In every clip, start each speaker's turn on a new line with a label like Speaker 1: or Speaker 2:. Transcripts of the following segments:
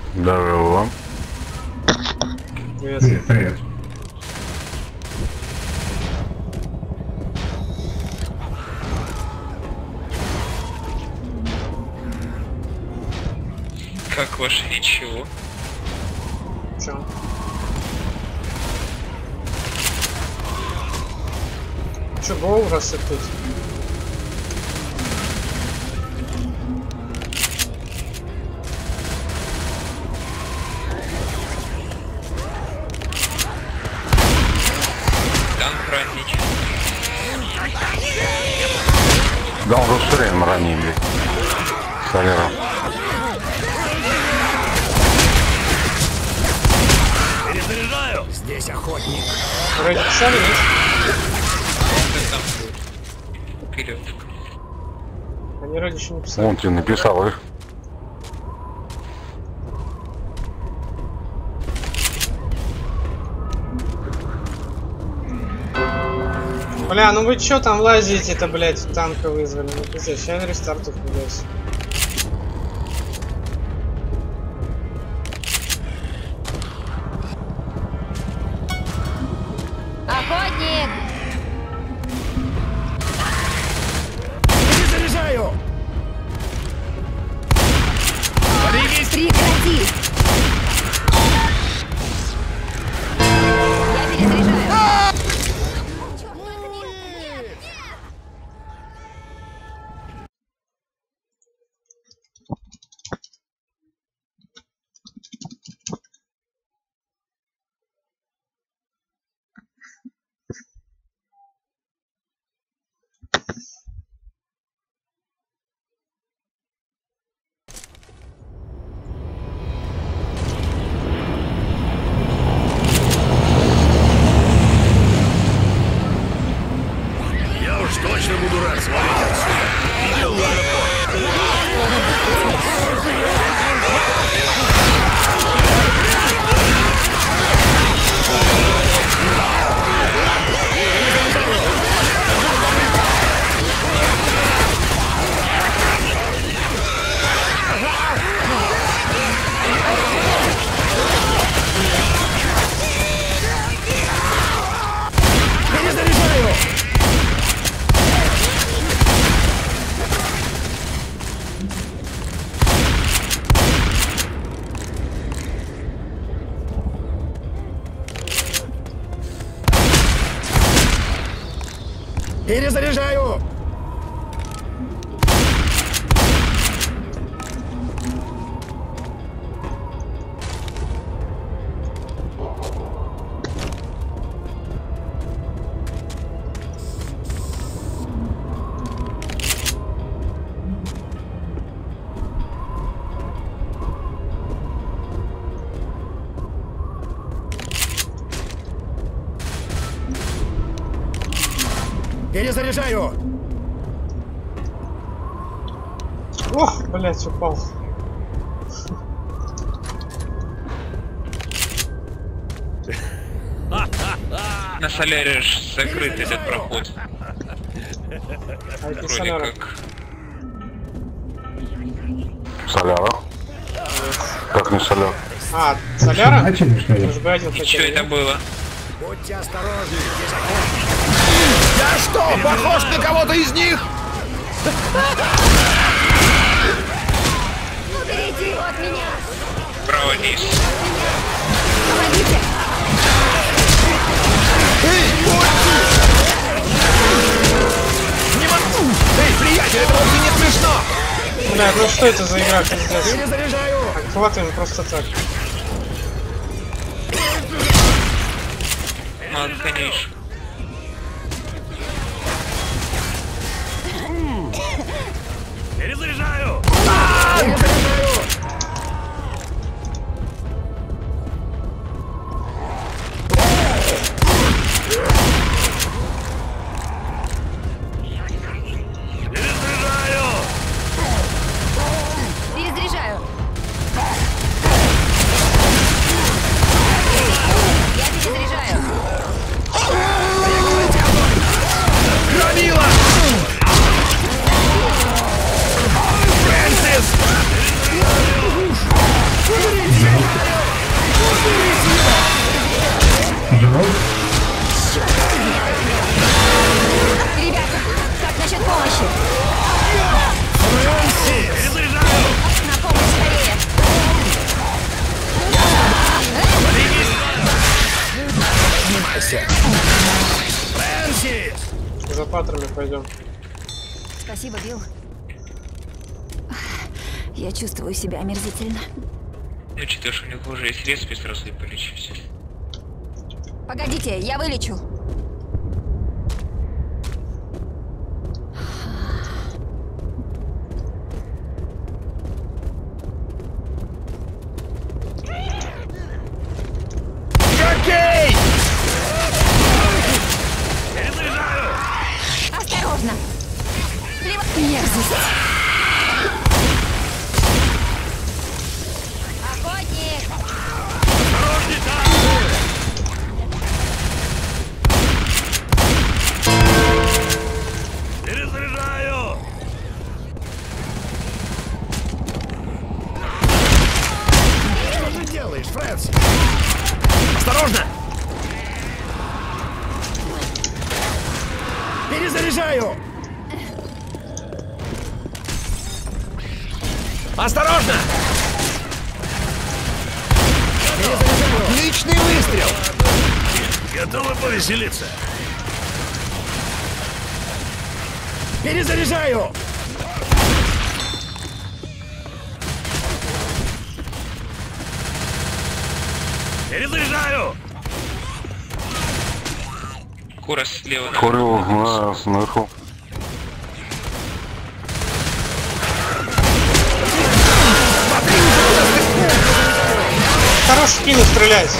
Speaker 1: Здорово.
Speaker 2: Привет.
Speaker 3: Привет, привет.
Speaker 4: Как ваше ничего?
Speaker 2: Чё? Чё, гол рассыпать?
Speaker 4: Танк ранить.
Speaker 1: Да он уже все время ранили. Соляром.
Speaker 5: Перезаряжаю! Здесь охотник.
Speaker 2: Вроде писали, нет?
Speaker 4: Ты там вперед.
Speaker 2: Они вроде еще не писали.
Speaker 1: Он тебе написал их.
Speaker 2: Бля, ну вы чё там лазите-то, блядь, танка вызвали? Ну пиздец, сейчас рестартов придётся.
Speaker 6: Охотник!
Speaker 5: Перезаряжаю!
Speaker 6: Прекрати! Я перезаряжаю!
Speaker 5: Я уж точно буду рад свалить отсюда. Видел аэропорт? Перезаряжаю! Перезаряжаю! Перезаряжаю!
Speaker 2: Ох, блядь, упал.
Speaker 4: На соляре ж закрыт этот проход.
Speaker 2: А это
Speaker 4: Вроде
Speaker 2: соляра.
Speaker 4: как.
Speaker 1: Соляра. Как не соляр?
Speaker 2: А, соляра?
Speaker 3: А че не что
Speaker 2: Мы
Speaker 3: я?
Speaker 2: же бы один
Speaker 4: И
Speaker 2: хотели,
Speaker 4: что это
Speaker 2: да?
Speaker 4: было?
Speaker 5: Будьте осторожны, здесь охотник. Я что, похож на кого-то из них?
Speaker 6: Уберите его от меня!
Speaker 4: Право низ.
Speaker 6: Помогите!
Speaker 5: Эй, будьте! Не могу! Эй, приятель, это вовсе не смешно!
Speaker 2: Бля, ну что это за игра, пиздец?
Speaker 5: Перезаряжаю!
Speaker 2: Хватаем просто так.
Speaker 4: Ну, конечно.
Speaker 5: Перезаряжаю!
Speaker 6: Перезаряжаю! Я перезаряжаю!
Speaker 5: Громила! Фрэнсис!
Speaker 2: эвакуаторами пойдем.
Speaker 6: Спасибо, Билл. Я чувствую себя омерзительно.
Speaker 4: Ну, учитывая, что у них уже есть респи, сразу и полечусь.
Speaker 6: Погодите, я вылечу.
Speaker 5: Окей!
Speaker 6: Осторожно! Мерзость! Охотник!
Speaker 5: Перезаряжаю! Что ты делаешь, Фрэнс? Осторожно! Перезаряжаю! Осторожно! Перезаряжаю! Отличный выстрел! Готовы повеселиться? Перезаряжаю! Перезаряжаю!
Speaker 4: Кура слева.
Speaker 1: Курил наверху.
Speaker 2: Хорош в спину стрелять.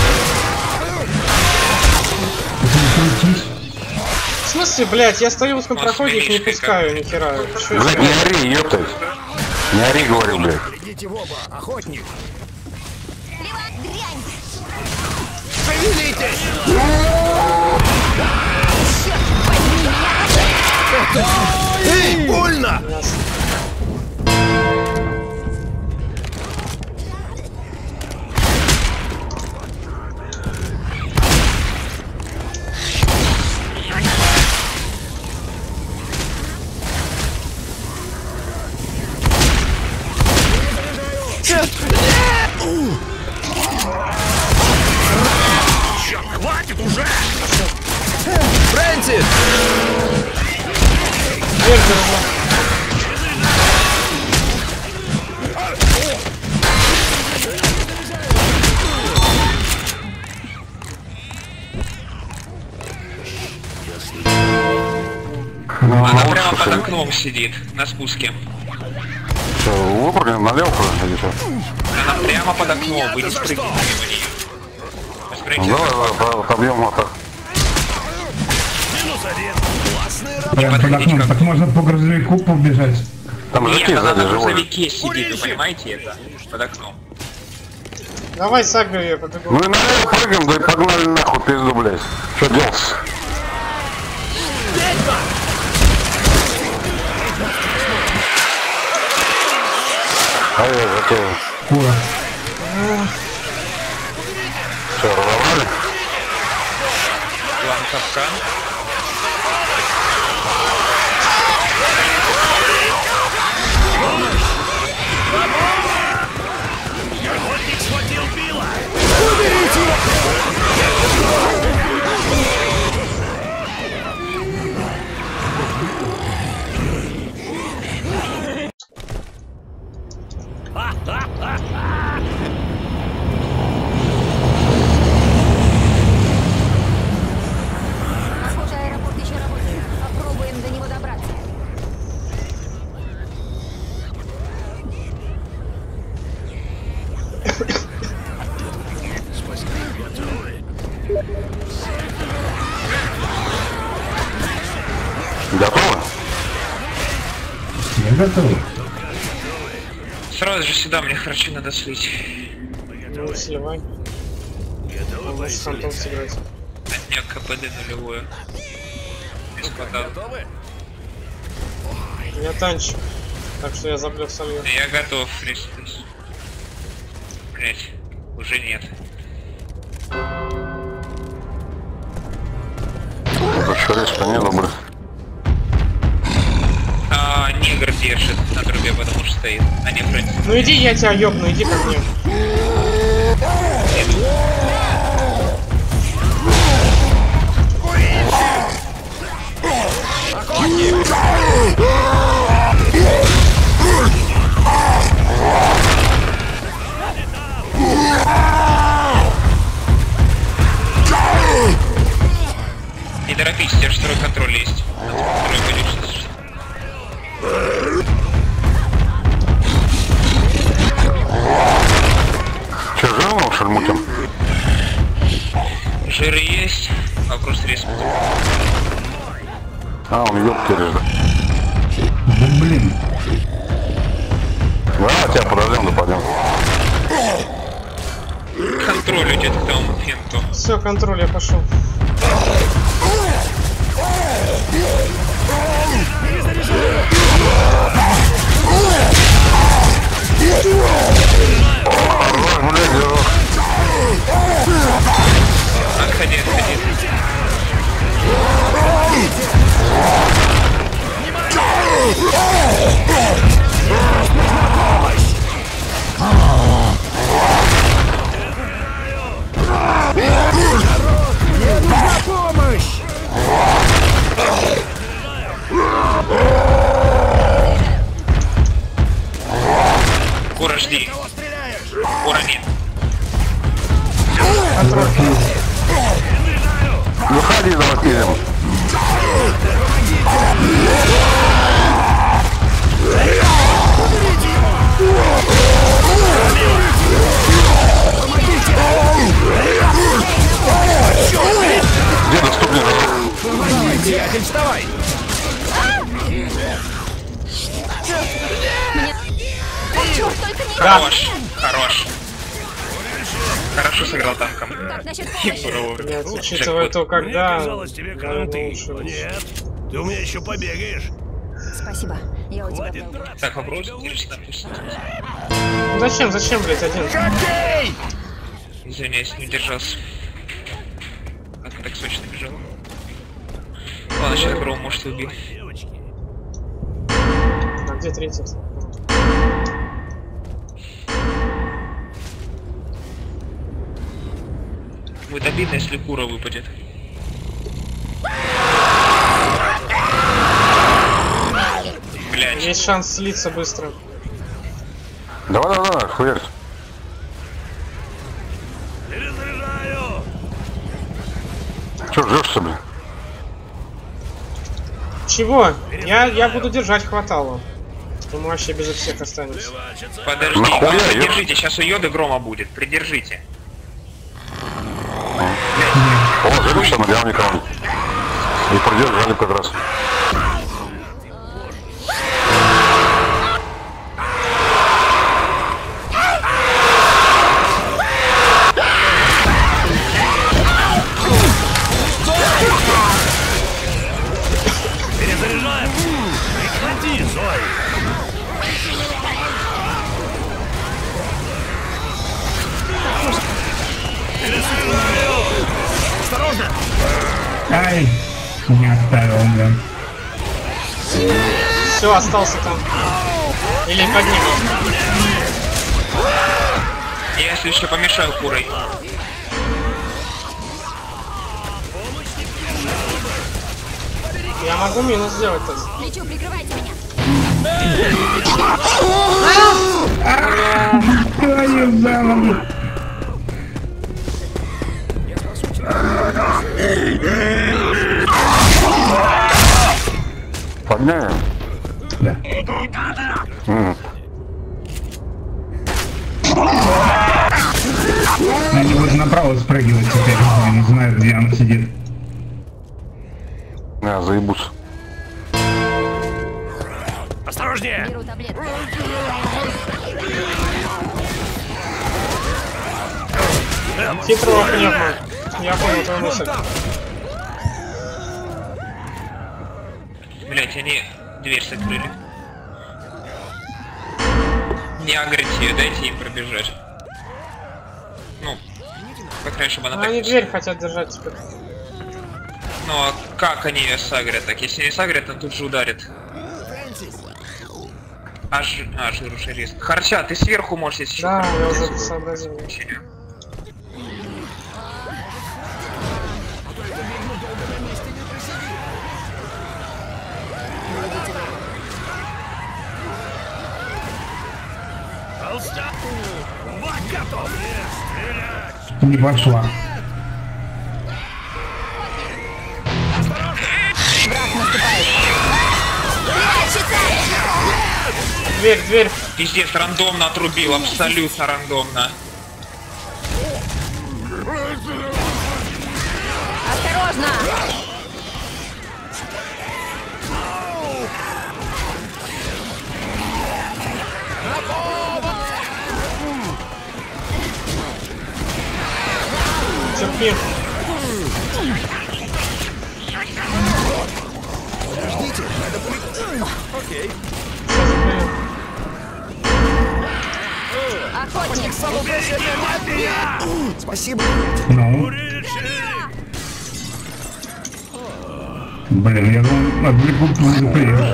Speaker 2: В смысле, блядь, я стою в узком проходе, их не пускаю, нихера. Чё
Speaker 1: Блядь, не ори, ёптать. Не ори, говорю, блядь.
Speaker 5: Идите в оба, охотник!
Speaker 6: Левак, дрянь!
Speaker 5: Шевелитесь!
Speaker 6: Черт возьми меня!
Speaker 5: Эй, больно!
Speaker 2: Ясно.
Speaker 5: Черт, хватит уже! Фрэнсис!
Speaker 2: Дверь держу.
Speaker 4: Она прямо под окном сидит, на спуске.
Speaker 1: Что, выпрыгнем налево или что?
Speaker 4: Она прямо под окном, вы не спрыгните мимо нее.
Speaker 1: Ну,
Speaker 4: Спрыгните.
Speaker 1: давай, отобьем вот так.
Speaker 5: Минус один! Классный
Speaker 3: Прям под окном, так можно по грузовику побежать.
Speaker 1: Там
Speaker 4: Нет,
Speaker 1: жаки
Speaker 4: она
Speaker 1: сзади
Speaker 4: на
Speaker 1: живой.
Speaker 4: грузовике сидит, вы понимаете это? Под окном.
Speaker 2: Давай сагрю я побегу.
Speaker 1: Ну и налево прыгаем, да и погнали нахуй пизду, блядь. Что делать? А я готов.
Speaker 3: Кура.
Speaker 1: Все, разобрали?
Speaker 4: План капкан.
Speaker 5: охотник схватил Билла!
Speaker 6: Похоже, аэропорт еще работает. Попробуем до него добраться.
Speaker 1: Готовы?
Speaker 3: Я готов.
Speaker 4: Сразу же сюда, мне харчи надо слить.
Speaker 2: Ну, сливай. А можешь с фантом сыграть.
Speaker 4: От нее КПД нулевое. Без хватало.
Speaker 5: Готовы?
Speaker 2: Я танчик. Так что я заблёв солью.
Speaker 4: Я готов, Христос. Блять, уже нет.
Speaker 1: Еще респа нету, блядь.
Speaker 4: Негр держит на трубе, потому что стоит. А не Фрэнсис.
Speaker 2: Ну иди, я тебя ёбну, иди ко мне.
Speaker 4: Не торопись, у тебя же второй контроль есть. Второй пойдешь сейчас.
Speaker 1: Че, жирным шальмутим?
Speaker 4: Жиры есть, вопрос резко.
Speaker 1: А, он ёбки режет.
Speaker 3: Да блин.
Speaker 1: Да, тебя подождем, да пойдем.
Speaker 4: Контроль идет к тому моменту.
Speaker 2: Все, контроль, я пошел.
Speaker 4: Отходи, отходи. Кура, жди. Кура нет.
Speaker 1: Выходи, давай пилим. Где доступный?
Speaker 5: Давай, приятель, вставай!
Speaker 6: Черт, только не...
Speaker 4: Хорош, хорош. Хорошо сыграл танком.
Speaker 6: Как насчет
Speaker 4: И
Speaker 6: помощи?
Speaker 4: Кура
Speaker 2: Блять,
Speaker 4: вовремя.
Speaker 2: учитывая то, когда...
Speaker 7: казалось, тебе
Speaker 2: наверное,
Speaker 7: кранты.
Speaker 2: лучше.
Speaker 7: Но нет, ты у меня еще побегаешь.
Speaker 6: Спасибо, я у тебя
Speaker 7: Хватит
Speaker 6: много.
Speaker 7: драться.
Speaker 4: Так, вопрос, держись там, пусть.
Speaker 2: Ну зачем, блять, один?
Speaker 5: Хоккей!
Speaker 4: Извиняюсь, не удержался. Как он так сочно бежал. Ладно, сейчас Гроу, может, и убил.
Speaker 7: Девочки,
Speaker 2: А где третий?
Speaker 4: Будет обидно, если Кура выпадет. Блять.
Speaker 2: Есть шанс слиться быстро.
Speaker 1: Давай, хверть.
Speaker 7: перезаряжаю!
Speaker 1: Че жжешься, блин?
Speaker 2: Чего? Я буду держать хватало. Мы вообще безо всех останемся.
Speaker 4: Подожди,
Speaker 1: Нахуя,
Speaker 4: ну,
Speaker 1: ёп?
Speaker 4: придержите, сейчас у Йоды Грома будет, придержите.
Speaker 1: Положили, что надел никого. И продержали как раз.
Speaker 7: Перезаряжаем! Прекрати, Зой! Перезаряжаю! Осторожно!
Speaker 3: Ай, не оставил, блин.
Speaker 2: Все, остался там. Или под ним.
Speaker 4: Я если еще помешаю Курой.
Speaker 2: Я могу минус сделать так.
Speaker 6: Лечу, прикрывайте меня.
Speaker 3: Твою за ногу.
Speaker 1: Подняли?
Speaker 3: Да. Они будут направо спрыгивать теперь. Я не знаю, где он сидит.
Speaker 1: На, заебутся.
Speaker 7: Осторожнее!
Speaker 6: Беру таблетку.
Speaker 2: Хитрого пневма. Я понял твою мысль.
Speaker 4: Блять, они дверь закрыли. Не агрите ее, дайте им пробежать. Ну, по крайней мере, чтобы она
Speaker 2: Ну,
Speaker 4: так...
Speaker 2: они дверь хотят держать теперь.
Speaker 4: Ну, а как они ее сагрят так? Если не сагрят, он тут же ударит. Жиру шерез. Харча, ты сверху можешь, если
Speaker 2: Да,
Speaker 4: что,
Speaker 2: я
Speaker 4: прыгнуть.
Speaker 2: уже сообразил.
Speaker 7: Пожалуйста. Вот готов. Стрелять.
Speaker 3: Не пошла.
Speaker 6: Враг наступает. Прячется!
Speaker 2: Дверь.
Speaker 4: Пиздец, рандомно отрубил, абсолютно рандомно.
Speaker 6: Осторожно!
Speaker 2: Терпи.
Speaker 7: Окей.
Speaker 6: Охотник!
Speaker 5: Спасибо.
Speaker 3: Ну, блин, я думал, отвлекут твою приезд.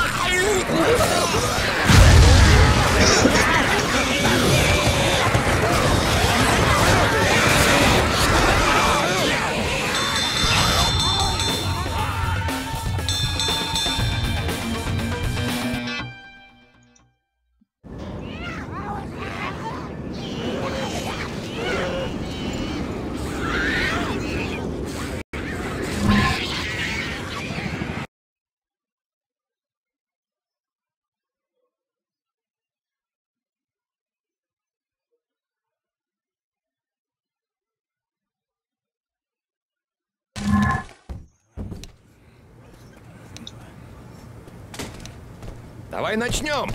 Speaker 5: Давай начнем.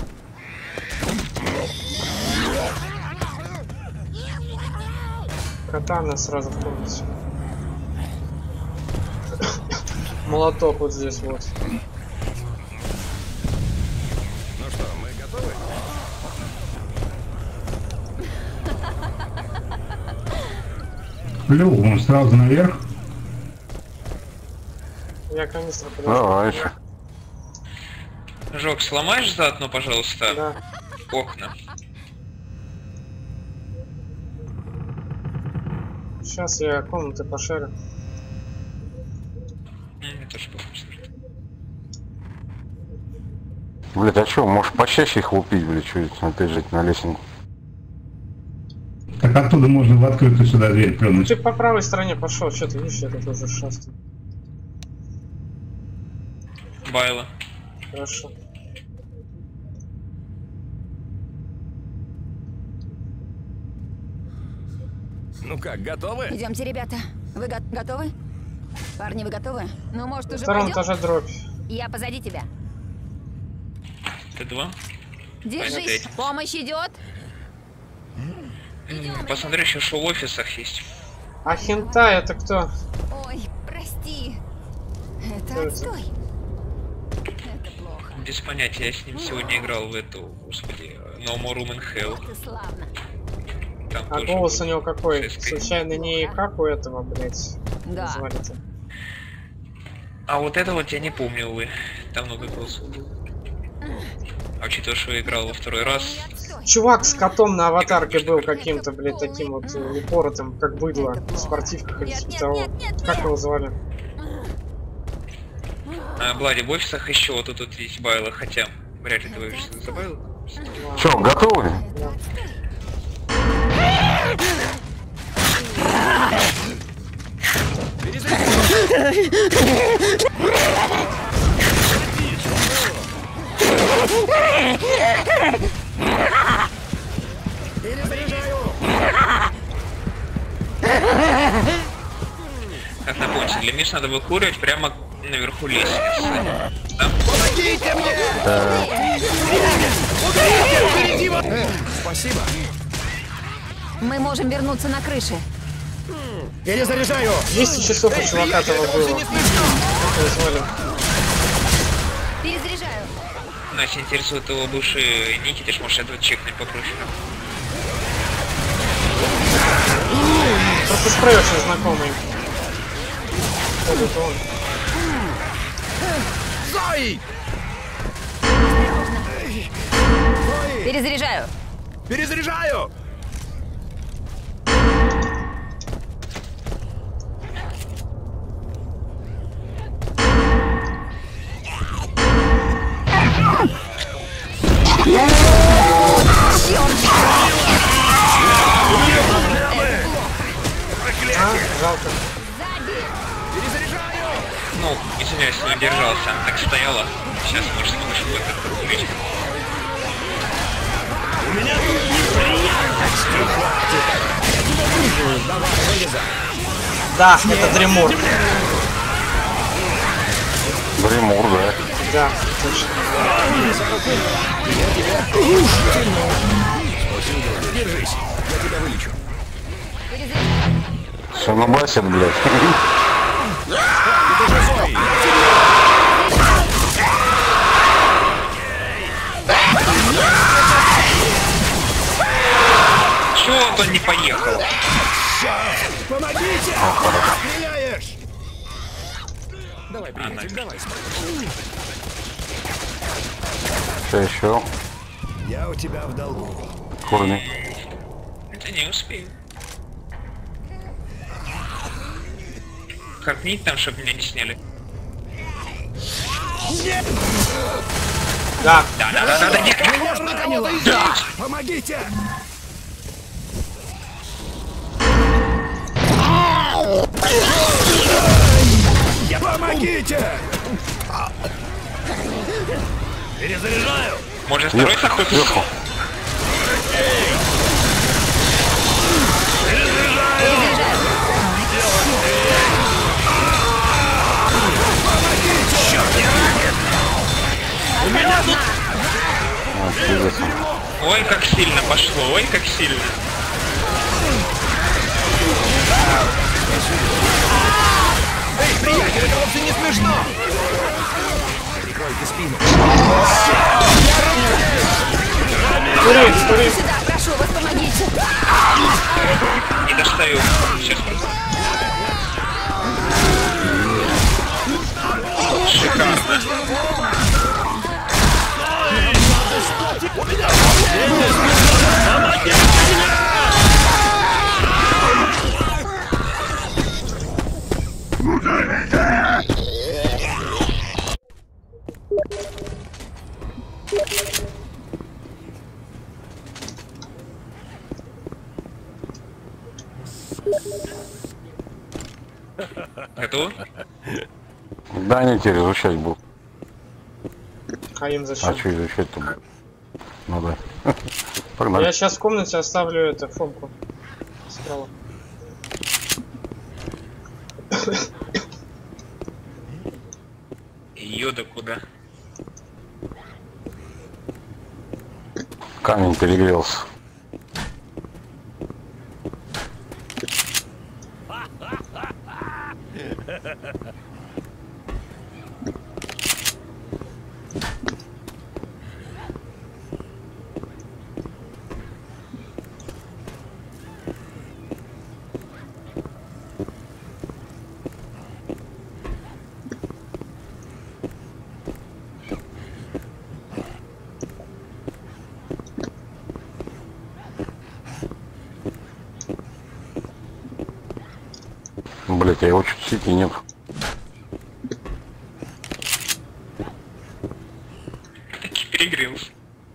Speaker 2: Катана сразу в комнате. Молоток вот здесь вот.
Speaker 5: Ну что, мы готовы?
Speaker 3: Клюв, он сразу наверх.
Speaker 2: Я канистру подожду.
Speaker 1: Давай еще.
Speaker 4: Жок, сломаешь заодно, пожалуйста,
Speaker 2: Да.
Speaker 4: окна?
Speaker 2: Сейчас я комнаты пошарю.
Speaker 4: Мне тоже похоже.
Speaker 1: Блять, а чё, можешь почаще их лупить, блять, что это опять жить на лесенку?
Speaker 3: Так оттуда можно в открытую сюда дверь
Speaker 2: Ну
Speaker 3: плюнуть.
Speaker 2: ты по правой стороне пошел, что ты видишь, это тоже шастает.
Speaker 4: Байло.
Speaker 2: Хорошо.
Speaker 5: Ну как, готовы?
Speaker 6: Идемте, ребята. Вы готовы? Парни, вы готовы? Ну, может,
Speaker 2: На
Speaker 6: уже
Speaker 2: втором
Speaker 6: пойдем?
Speaker 2: этаже дробь.
Speaker 6: Я позади тебя.
Speaker 4: Т2.
Speaker 6: Держись,
Speaker 4: Опять.
Speaker 6: помощь идет.
Speaker 4: Посмотри, еще что в офисах есть.
Speaker 2: А хентай это кто?
Speaker 6: Ой, прости.
Speaker 2: Что
Speaker 6: Это
Speaker 2: это?
Speaker 6: отстой. Это плохо.
Speaker 4: Без понятия, я с ним сегодня играл в эту, господи, No More Room in Hell.
Speaker 6: Вот и славно.
Speaker 4: Там
Speaker 2: А
Speaker 4: тоже
Speaker 2: голос у
Speaker 4: был
Speaker 2: него какой?
Speaker 4: жесткий.
Speaker 2: Случайно не как у этого, блять?
Speaker 6: Да.
Speaker 2: Звали-то.
Speaker 4: А вот это вот я не помню, увы. Там много голосов было. А учитывая, что я играл во второй раз,
Speaker 6: Отстой.
Speaker 2: Чувак с котом на аватарке был каким-то, блядь, таким вот упоротым, как быдло, в спортивках или типа того. Как его звали?
Speaker 4: Блади, в офисах еще вот тут есть Байло, хотя вряд ли ты в офисе забавил.
Speaker 1: Чё, готовы?
Speaker 6: Это отстой.
Speaker 4: Как напомните, для Миш надо выкуривать прямо наверху лестницы. Да?
Speaker 5: Помогите мне! Спасибо.
Speaker 6: Мы можем вернуться на крыше.
Speaker 5: Перезаряжаю.
Speaker 2: 200 часов у чувака того было. Как его звали?
Speaker 6: Перезаряжаю.
Speaker 4: Нас интересует его бывший Ники, ты ж можешь этого чекнуть попроще.
Speaker 2: Просто спрей очень знакомый. Вот это он.
Speaker 5: Зои!
Speaker 6: Перезаряжаю.
Speaker 5: Перезаряжаю.
Speaker 6: Черт!
Speaker 4: извиняюсь, не удержался, она так стояла. Сейчас, может, сможешь выйти.
Speaker 7: У меня тут неприятности хватит. Я тебя вижу. Давай, вылезай.
Speaker 2: Да, это Дремур.
Speaker 1: Дремур, да.
Speaker 2: Да, точно.
Speaker 7: Я тебя... Держись, я тебя вылечу.
Speaker 1: Шинобасит, блядь.
Speaker 7: Это же Зои.
Speaker 4: Чего вот он не поехал?
Speaker 7: Помогите! Стреляешь! Давай, приятель, давай.
Speaker 1: Что еще?
Speaker 7: Я у тебя в долгу.
Speaker 1: Курни.
Speaker 4: Да не успею. Харкнить там, чтобы меня не сняли.
Speaker 2: Да.
Speaker 4: Да, нет.
Speaker 7: Да! Помогите! Помогите! Перезаряжаю!
Speaker 4: Может, второй заход?
Speaker 1: Сверху.
Speaker 7: У меня тут...
Speaker 4: Ой, как сильно пошло, ой, как сильно.
Speaker 7: Эй, приятель, это вовсе не смешно! Прикройте спину.
Speaker 2: Тури.
Speaker 6: Сюда, прошу вас, помогите.
Speaker 4: Не достаю. Сейчас. Шикарно. Готово?
Speaker 1: Да, они теперь изучать будут.
Speaker 2: А им
Speaker 1: А
Speaker 2: зачем?
Speaker 1: что изучать-то будет? Ну да. Погнали.
Speaker 2: Я сейчас в комнате оставлю это фомку. Справа.
Speaker 4: Йода куда?
Speaker 1: Камень перегрелся. Блять, а его чуть в сети нет.
Speaker 4: Таки перегрелся.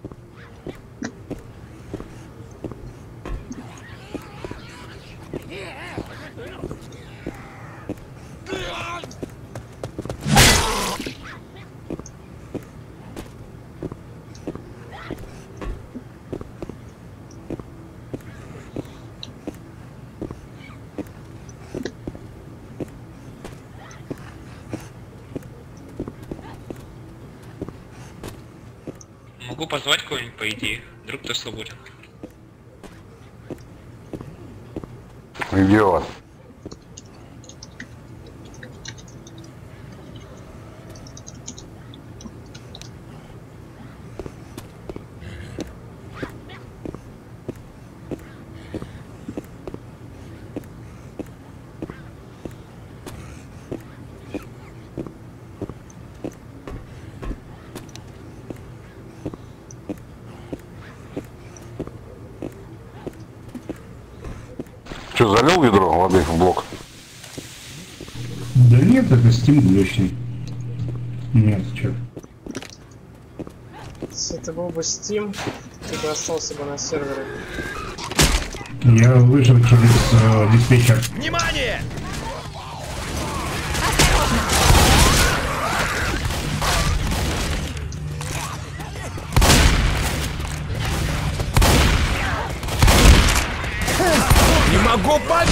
Speaker 4: Могу позвать кого-нибудь, по идее. Вдруг кто свободен.
Speaker 1: Идиот. Что, залил ведро воды в блок?
Speaker 3: Да нет, это Steam глючный. Нет, что?
Speaker 2: Если это был бы Steam, ты бы остался бы на сервере.
Speaker 3: Я вышел через диспетчер.
Speaker 7: Внимание!
Speaker 5: Не могу понять!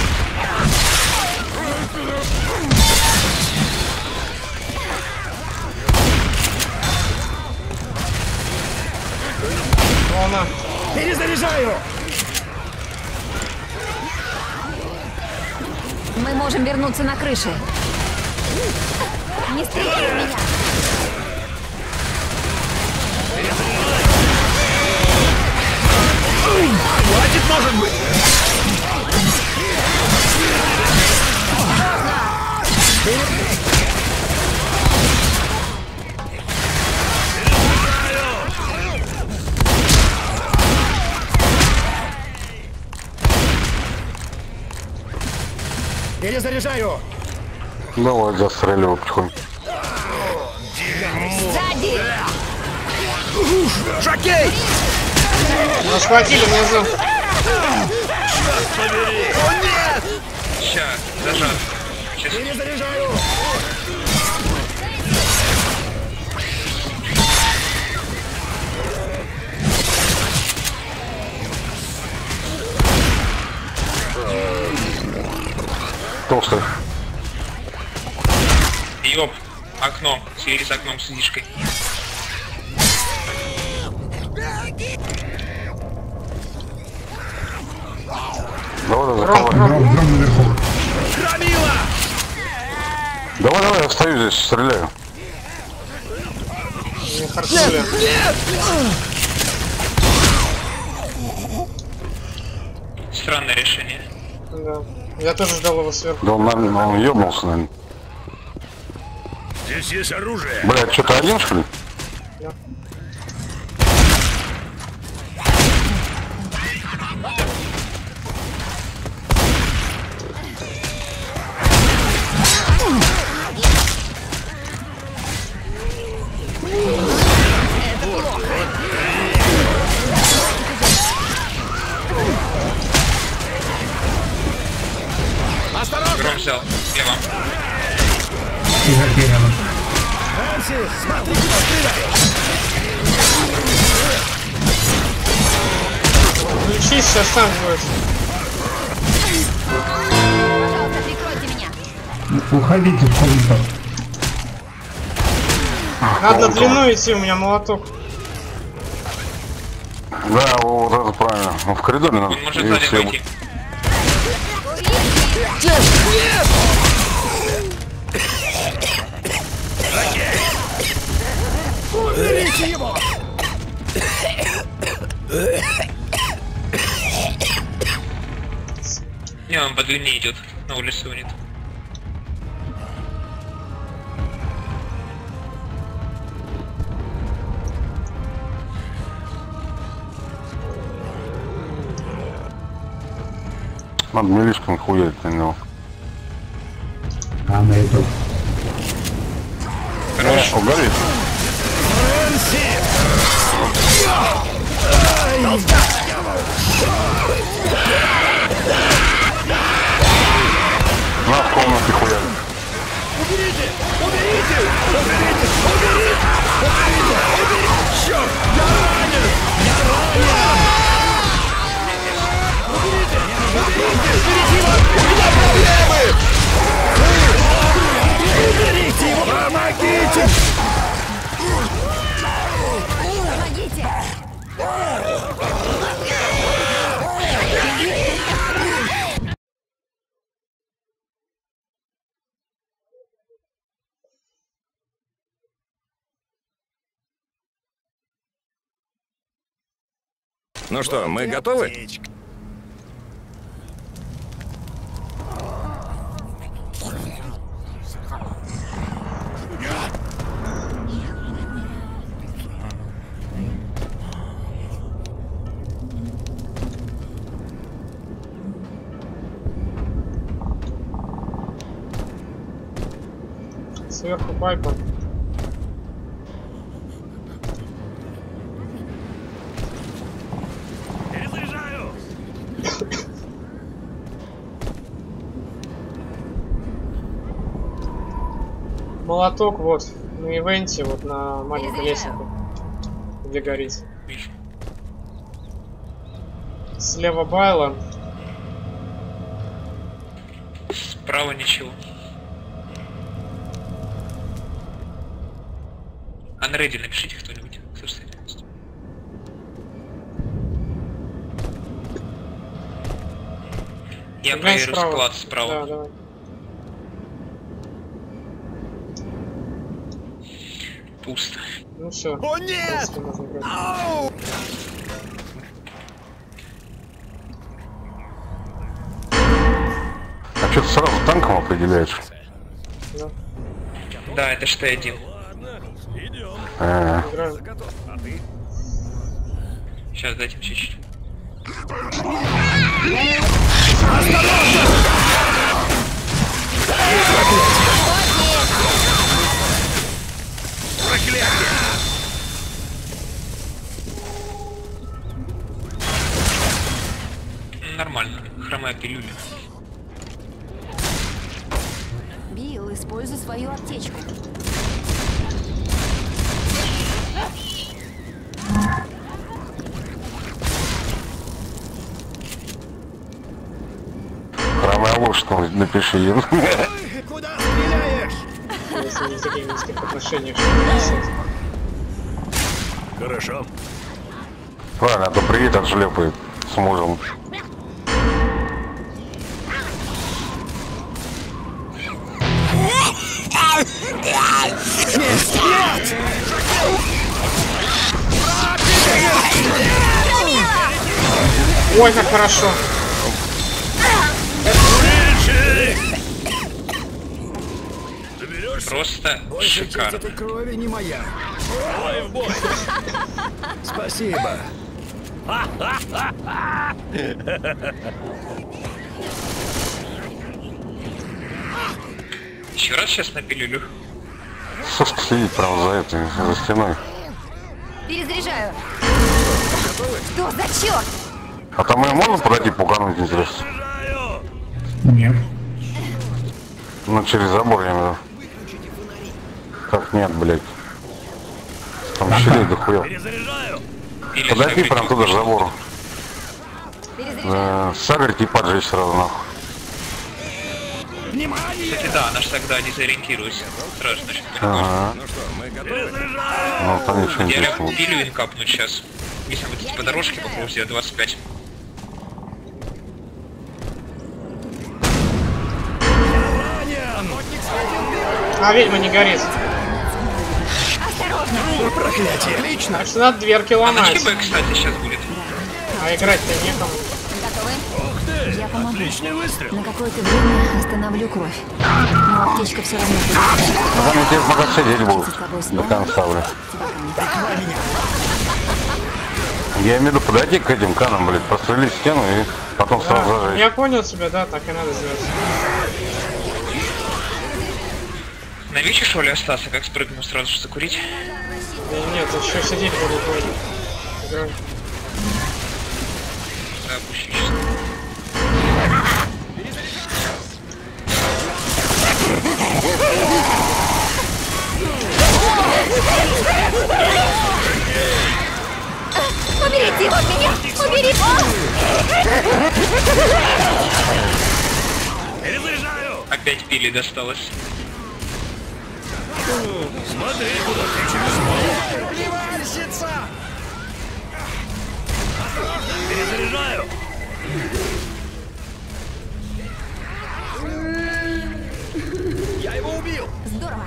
Speaker 2: Волна.
Speaker 5: Перезаряжаю!
Speaker 6: Мы можем вернуться на крыше. Не стреляй в меня!
Speaker 5: Хватит, может быть! Перезаряжаю!
Speaker 1: Давай застреливай потихоньку.
Speaker 6: Сзади!
Speaker 5: Жокей!
Speaker 2: Нас схватили внизу.
Speaker 4: Ща, зажат. Сейчас.
Speaker 5: Перезаряжаю!
Speaker 1: Толстый.
Speaker 4: Ёп, окно. С окном с лишкой.
Speaker 1: Давай, закрывай.
Speaker 3: Дрон наверху.
Speaker 5: Громила!
Speaker 1: Давай, я стою здесь, стреляю.
Speaker 2: Не харчули.
Speaker 4: Странное решение.
Speaker 2: Да. Я тоже ждал его сверху.
Speaker 1: Да он ебнулся, наверное.
Speaker 7: Здесь есть оружие.
Speaker 1: Блядь, что-то один, что ли?
Speaker 4: Гром взял. Слева.
Speaker 3: Игроки рядом.
Speaker 5: Нэнси, смотри, куда стреляешь!
Speaker 2: Включись, сейчас сам будет.
Speaker 6: Пожалуйста, прикройте меня.
Speaker 3: Уходите в комнату.
Speaker 2: Надо на длину идти, у меня молоток.
Speaker 1: Да, вот это правильно. Ну, в коридоре надо.
Speaker 4: Он может сзади пойти.
Speaker 5: Уберите его!
Speaker 4: Не, он по длине идет. На улицу нет.
Speaker 1: Надо милишком хуярить на него.
Speaker 3: А на эту.
Speaker 1: Хорошо, горит. На в комнате хуярит.
Speaker 5: Уберите! Уберите! Уберите! Уберите! Уберите! Уберите! Черт! Я ранен! Я ранен! Уберите! Уберите! Уберите его! У меня проблемы! Уберите его! Помогите!
Speaker 6: Помогите!
Speaker 5: Ну что, мы готовы?
Speaker 2: Сверху пайпа.
Speaker 7: Перезаряжаю.
Speaker 2: Молоток вот на ивенте, вот на маленькой лесенке, где горит.
Speaker 4: Вижу.
Speaker 2: Слева Байла.
Speaker 4: Справа ничего. Unready напишите кто-нибудь. Кто стоит? Я проверю склад справа.
Speaker 2: Да, давай.
Speaker 4: Пусто.
Speaker 2: Ну все.
Speaker 5: О нет! Ау!
Speaker 1: А что ты сразу танком определяешь?
Speaker 2: Да.
Speaker 4: Да, это что я делал.
Speaker 2: Играем.
Speaker 4: Сейчас дайте чуть-чуть.
Speaker 5: Проклятие!
Speaker 4: Нормально. Хромая пилюля.
Speaker 6: Билл, используй свою аптечку.
Speaker 1: Хромая ложь, напиши им.
Speaker 5: Куда стреляешь?
Speaker 2: Если не в таких низких отношениях.
Speaker 5: Хорошо.
Speaker 1: Правильно, а то приедет, отшлепает с мужем.
Speaker 2: Ой, как хорошо.
Speaker 4: Просто шикарно.
Speaker 5: Этой крови не моя. Давай в бой. Спасибо.
Speaker 4: Еще раз сейчас на пилюлю.
Speaker 1: Сашка сидит прямо за этой, за стеной.
Speaker 6: Перезаряжаю. Что за черт?
Speaker 1: А там ее можно подойти пугануть, интересно?
Speaker 3: Нет.
Speaker 1: Ну, через забор, я имею в виду. Как нет, блядь. Там щелей дохуя.
Speaker 5: Перезаряжаю.
Speaker 4: Или
Speaker 1: Подойди
Speaker 4: согреть
Speaker 1: прям туда, к забору.
Speaker 6: Перезаряжаю.
Speaker 1: Сагрить и поджечь сразу, нахуй.
Speaker 4: Кстати, да, она ж тогда дезориентируется. Сразу начнет.
Speaker 1: Ага. Ну, там ничего не
Speaker 4: Я
Speaker 1: интересного.
Speaker 4: пилю капнуть сейчас. Если вы идти по дорожке, попробуйте сделать 25.
Speaker 2: А, ведьма не горит.
Speaker 5: Проклятие. Отлично.
Speaker 2: Так что надо дверки
Speaker 4: А на
Speaker 2: ломать.
Speaker 4: ЧБ, кстати, сейчас будет.
Speaker 2: А играть-то некому.
Speaker 6: Готовы? Я помогу.
Speaker 5: Отличный выстрел.
Speaker 6: На какое-то время остановлю кровь. Но аптечка все равно будет.
Speaker 1: А там тебе пока сидеть будут до конца, бля. Я имею в виду подойти к этим канам, блядь, прострелить стену и потом сразу
Speaker 2: Да,
Speaker 1: зажечь.
Speaker 2: я понял тебя, да, так и надо сделать.
Speaker 4: Навещу, что ли, остаться, как спрыгну сразу же закурить?
Speaker 2: Да нет, еще сидеть буду. Играй.
Speaker 4: Да, опущу сейчас.
Speaker 6: Уберите его от меня! Уберите!
Speaker 5: Перезаряжаю.
Speaker 4: Опять пили досталось.
Speaker 5: Смотри, куда ты через Плевальщица! Перезаряжаю. Я его убил.
Speaker 6: Здорово!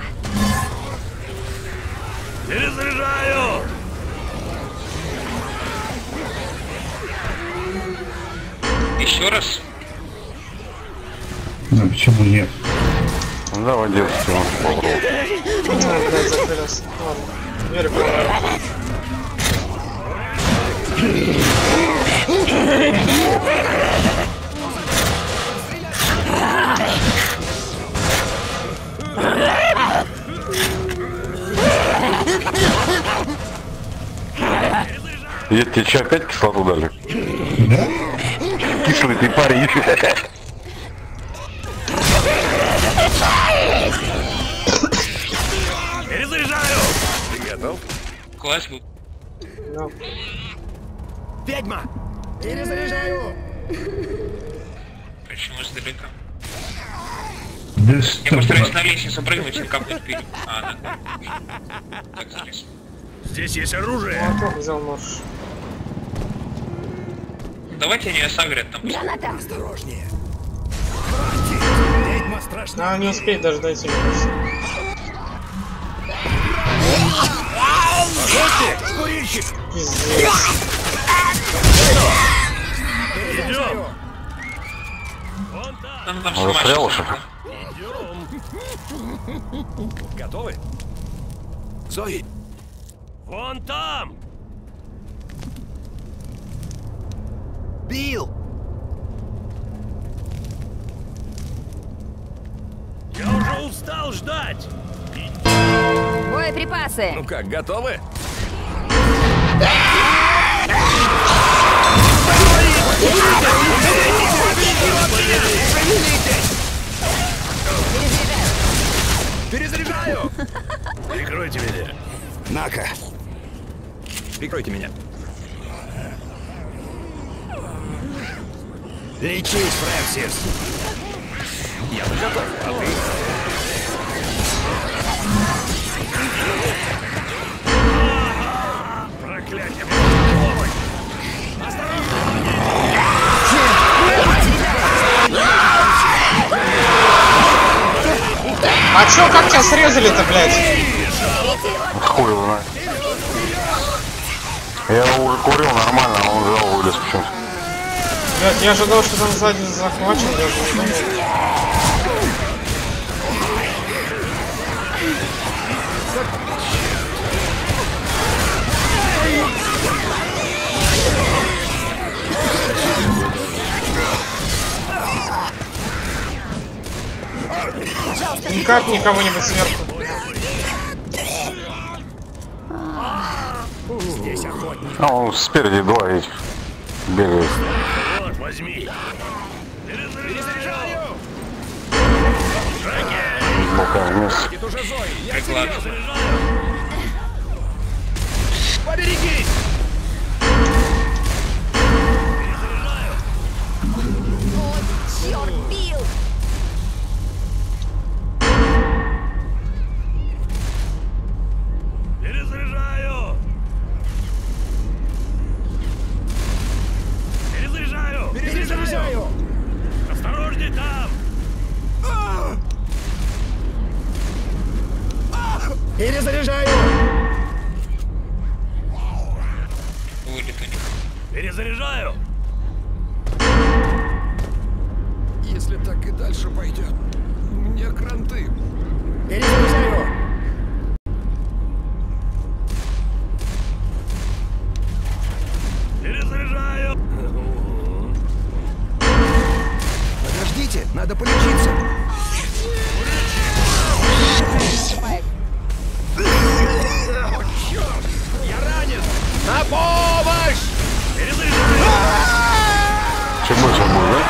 Speaker 5: Перезаряжаю.
Speaker 4: Еще раз.
Speaker 3: Ну почему нет?
Speaker 1: Ну, давай, девушки, попробуй.
Speaker 2: А, блядь, закрылся. Ладно. Дверь проломаю.
Speaker 1: Есть тебе что, опять кислоту дали?
Speaker 3: Да?
Speaker 1: Кислый ты парень.
Speaker 5: Перезаряжаю. Ты готов?
Speaker 4: Класс был.
Speaker 2: Ну,
Speaker 5: Ведьма. Перезаряжаю.
Speaker 4: Почему издалека?
Speaker 3: Да
Speaker 4: Я
Speaker 3: стоп.
Speaker 4: постараюсь на лестницу прыгнуть и капнуть пилю. А, да. Так, залез.
Speaker 7: Здесь есть оружие.
Speaker 2: Молоток взял можешь.
Speaker 4: Давайте они сагрят там.
Speaker 6: Граната!
Speaker 7: Осторожнее. Хватит. Ведьма страшна.
Speaker 2: А, не успеет даже дойти, мне кажется.
Speaker 7: Охотник, курильщик.
Speaker 2: Пиздец.
Speaker 7: Идем.
Speaker 4: Там, там
Speaker 1: Уже
Speaker 4: сама
Speaker 1: стрелы,
Speaker 4: сейчас.
Speaker 1: что ли?
Speaker 7: Готовы? Зои. Вон там. Билл. Я уже устал ждать.
Speaker 6: Боеприпасы!
Speaker 7: Ну как, готовы? Перезаряжаю! Прикройте меня. На-ка. Прикройте меня. Лечись, Фрэнсис. Я готов, а ты? Проклятие!
Speaker 2: А чё, как тебя срезали-то, блядь?
Speaker 1: Хуй его знает. Я его уже курил нормально, а он взял вылез почему-то.
Speaker 2: Блядь, я ожидал, что там сзади захвачен, даже не думал. Никак никого-нибудь сверху.
Speaker 7: Здесь охотник.
Speaker 1: А он спереди два этих бегает.
Speaker 7: Вот, возьми. Перезаряжаю!
Speaker 1: Бока вместе.
Speaker 7: Это уже Зои. Я
Speaker 4: Приклад.
Speaker 7: тебя заряжаю. Поберегись!
Speaker 6: Черт, Билл!
Speaker 7: Перезаряжаю! Перезаряжаю! Перезаряжаю! Осторожней там! Перезаряжаю!
Speaker 4: Вылет у них.
Speaker 7: Перезаряжаю! Если так и дальше пойдет, мне кранты. Перезаряжаю! Перезаряжаю! Подождите, надо полечиться. Я ранен! На помощь! Перезаряжаю!
Speaker 1: Чем больше будет,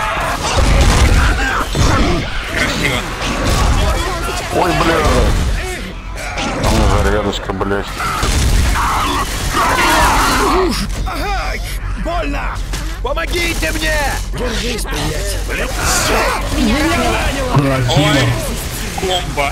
Speaker 4: Красиво.
Speaker 1: да? Ой, бля. А мне зарядочка, блядь.
Speaker 7: Ага! Больно! Помогите мне! Держись, приятель!
Speaker 4: Ой, комбо.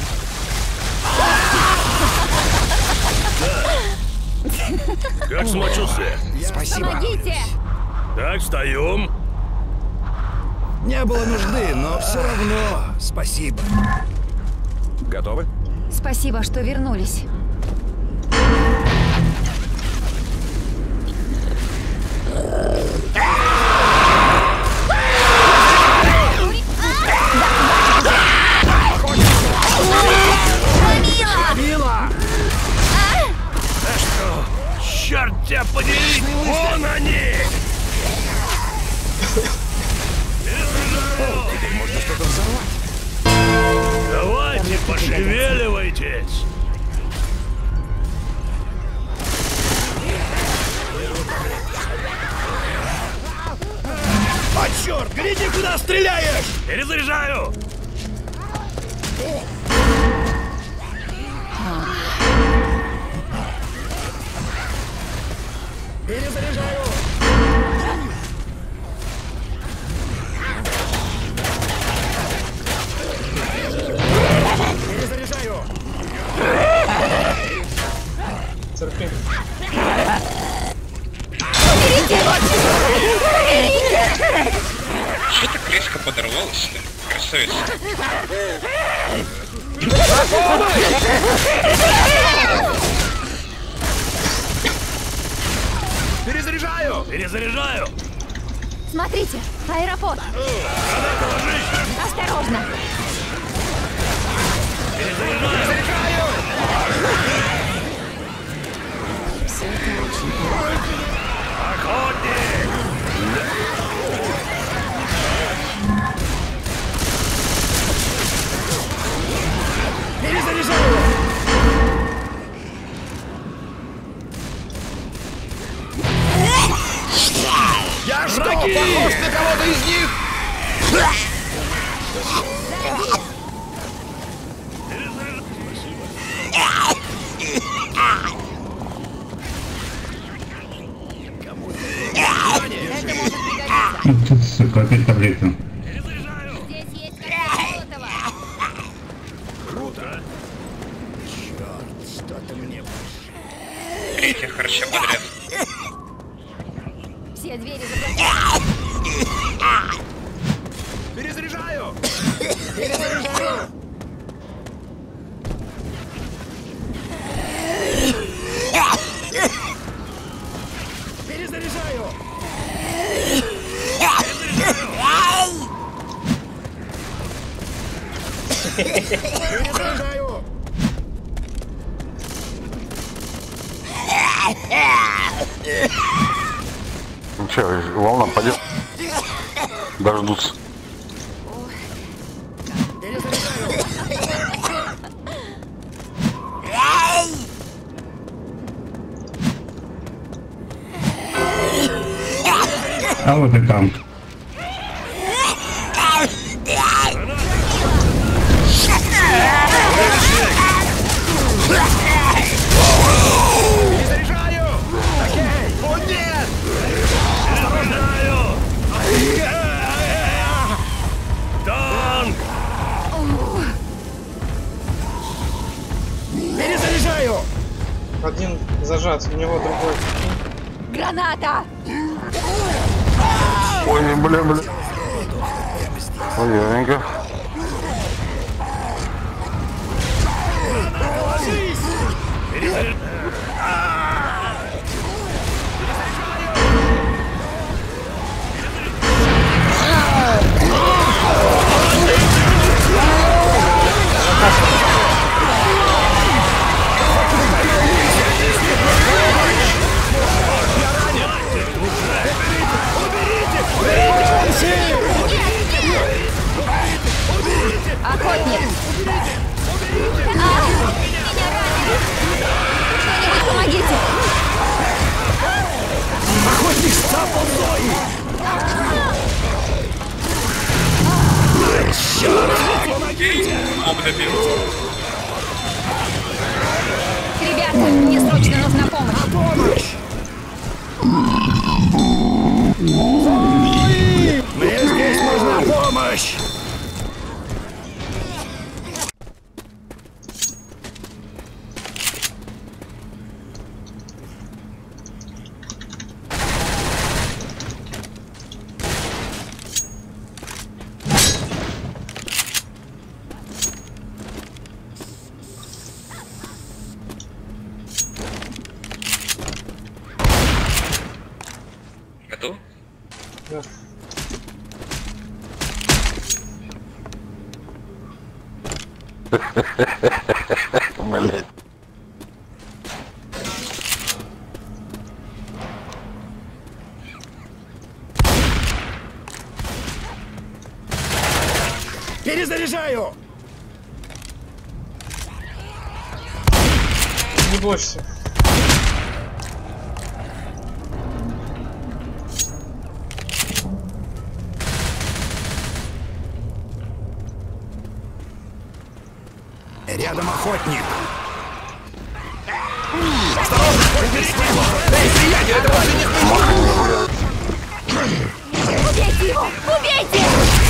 Speaker 7: Как самочувствие?
Speaker 5: Спасибо.
Speaker 6: Помогите!
Speaker 7: Так, встаем.
Speaker 5: Не было нужды, но все равно спасибо.
Speaker 7: Готовы?
Speaker 6: Спасибо, что вернулись.
Speaker 5: Мила!
Speaker 7: Черт тебя подери! Вон они!
Speaker 5: Теперь можно что-то взорвать.
Speaker 7: Давайте, пошевеливайтесь!
Speaker 5: А черт, гляди, куда стреляешь!
Speaker 7: Перезаряжаю!
Speaker 5: Перезаряжаю!
Speaker 4: красавица.
Speaker 5: Перезаряжаю! Перезаряжаю!
Speaker 6: Смотрите, аэропорт. Осторожно. Все это очень плохо.
Speaker 5: Охотник! Перезаряжаю! Я что, похож на кого-то из них?
Speaker 3: Тут, сука, опять таблетка.
Speaker 6: Здесь есть какое-то золотого.
Speaker 5: Круто! Черт, что-то мне...
Speaker 4: Третья харча подряд.
Speaker 6: Все двери заблокированы.
Speaker 5: Перезаряжаю! Перезаряжаю! Перезаряжаю!
Speaker 1: Ну че, волна пойдет. Дождутся.
Speaker 3: А вот и там.
Speaker 5: Перезаряжаю! Окей! О, нет! Перезаряжаю! Танк! Перезаряжаю!
Speaker 2: Один зажат, у него другой.
Speaker 6: Граната!
Speaker 1: Ой, бля. Ой, яренько.
Speaker 6: Охотник! Меня ранили! Кто-нибудь помогите!
Speaker 5: Охотник стапал Зои!
Speaker 4: Моб добил.
Speaker 6: Ребята, мне срочно нужна помощь!
Speaker 5: Мне здесь нужна помощь!
Speaker 4: Готов?
Speaker 2: Да.
Speaker 1: Блять.
Speaker 5: Перезаряжаю!
Speaker 2: Не бойся.
Speaker 5: Рядом охотник. Осторожно! Эй, приятель, это вовсе не
Speaker 6: Убейте его! Убейте!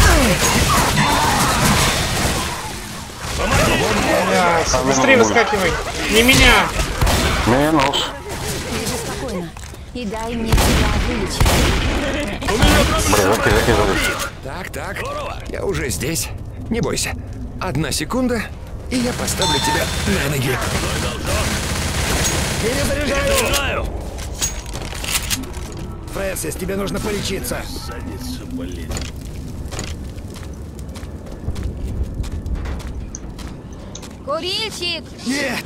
Speaker 2: Бля, быстрее выскакивай. Не меня.
Speaker 1: Минус.
Speaker 6: Лежи спокойно. И дай мне тебя вылечить.
Speaker 1: Бля, закидывай.
Speaker 5: Так, я уже здесь. Не бойся. 1 секунда, и я поставлю тебя на ноги.
Speaker 7: Перезаряжаю!
Speaker 5: Фрэнсис, тебе нужно полечиться.
Speaker 7: Задница болит.
Speaker 6: Курильщик!
Speaker 5: Нет!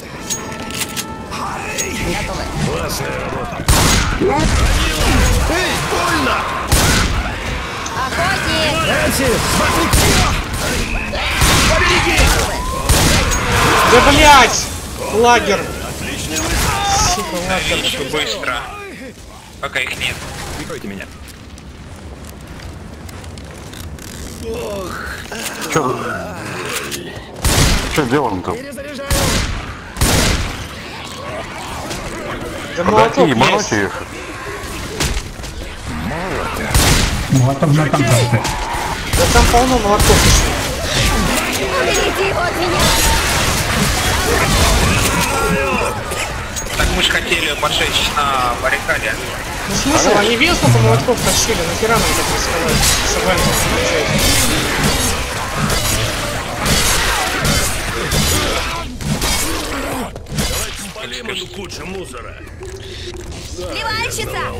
Speaker 6: Готовы.
Speaker 7: Классная работа.
Speaker 5: Эй, больно!
Speaker 6: Охотник!
Speaker 5: Фрэнсис, смотри! Побеги!
Speaker 2: Да блять! Лагерь! Сука, лагерь.
Speaker 4: Еще быстро. Пока их нет.
Speaker 5: Прикройте меня.
Speaker 1: Что делаем-то?
Speaker 5: Перезаряжаю!
Speaker 2: Да молоток
Speaker 1: Подойти,
Speaker 2: есть.
Speaker 1: мороки их.
Speaker 3: Молоток на контакте.
Speaker 2: Да там полно молотков.
Speaker 6: Уберите его от меня!
Speaker 4: Так мы же хотели поджечь на баррикаде.
Speaker 2: Ну смысл, они видят, сколько молотков тащили, нахера нам так рисковать? С Эвентом включать.
Speaker 7: Спалим эту кучу мусора.
Speaker 6: Плевальщица!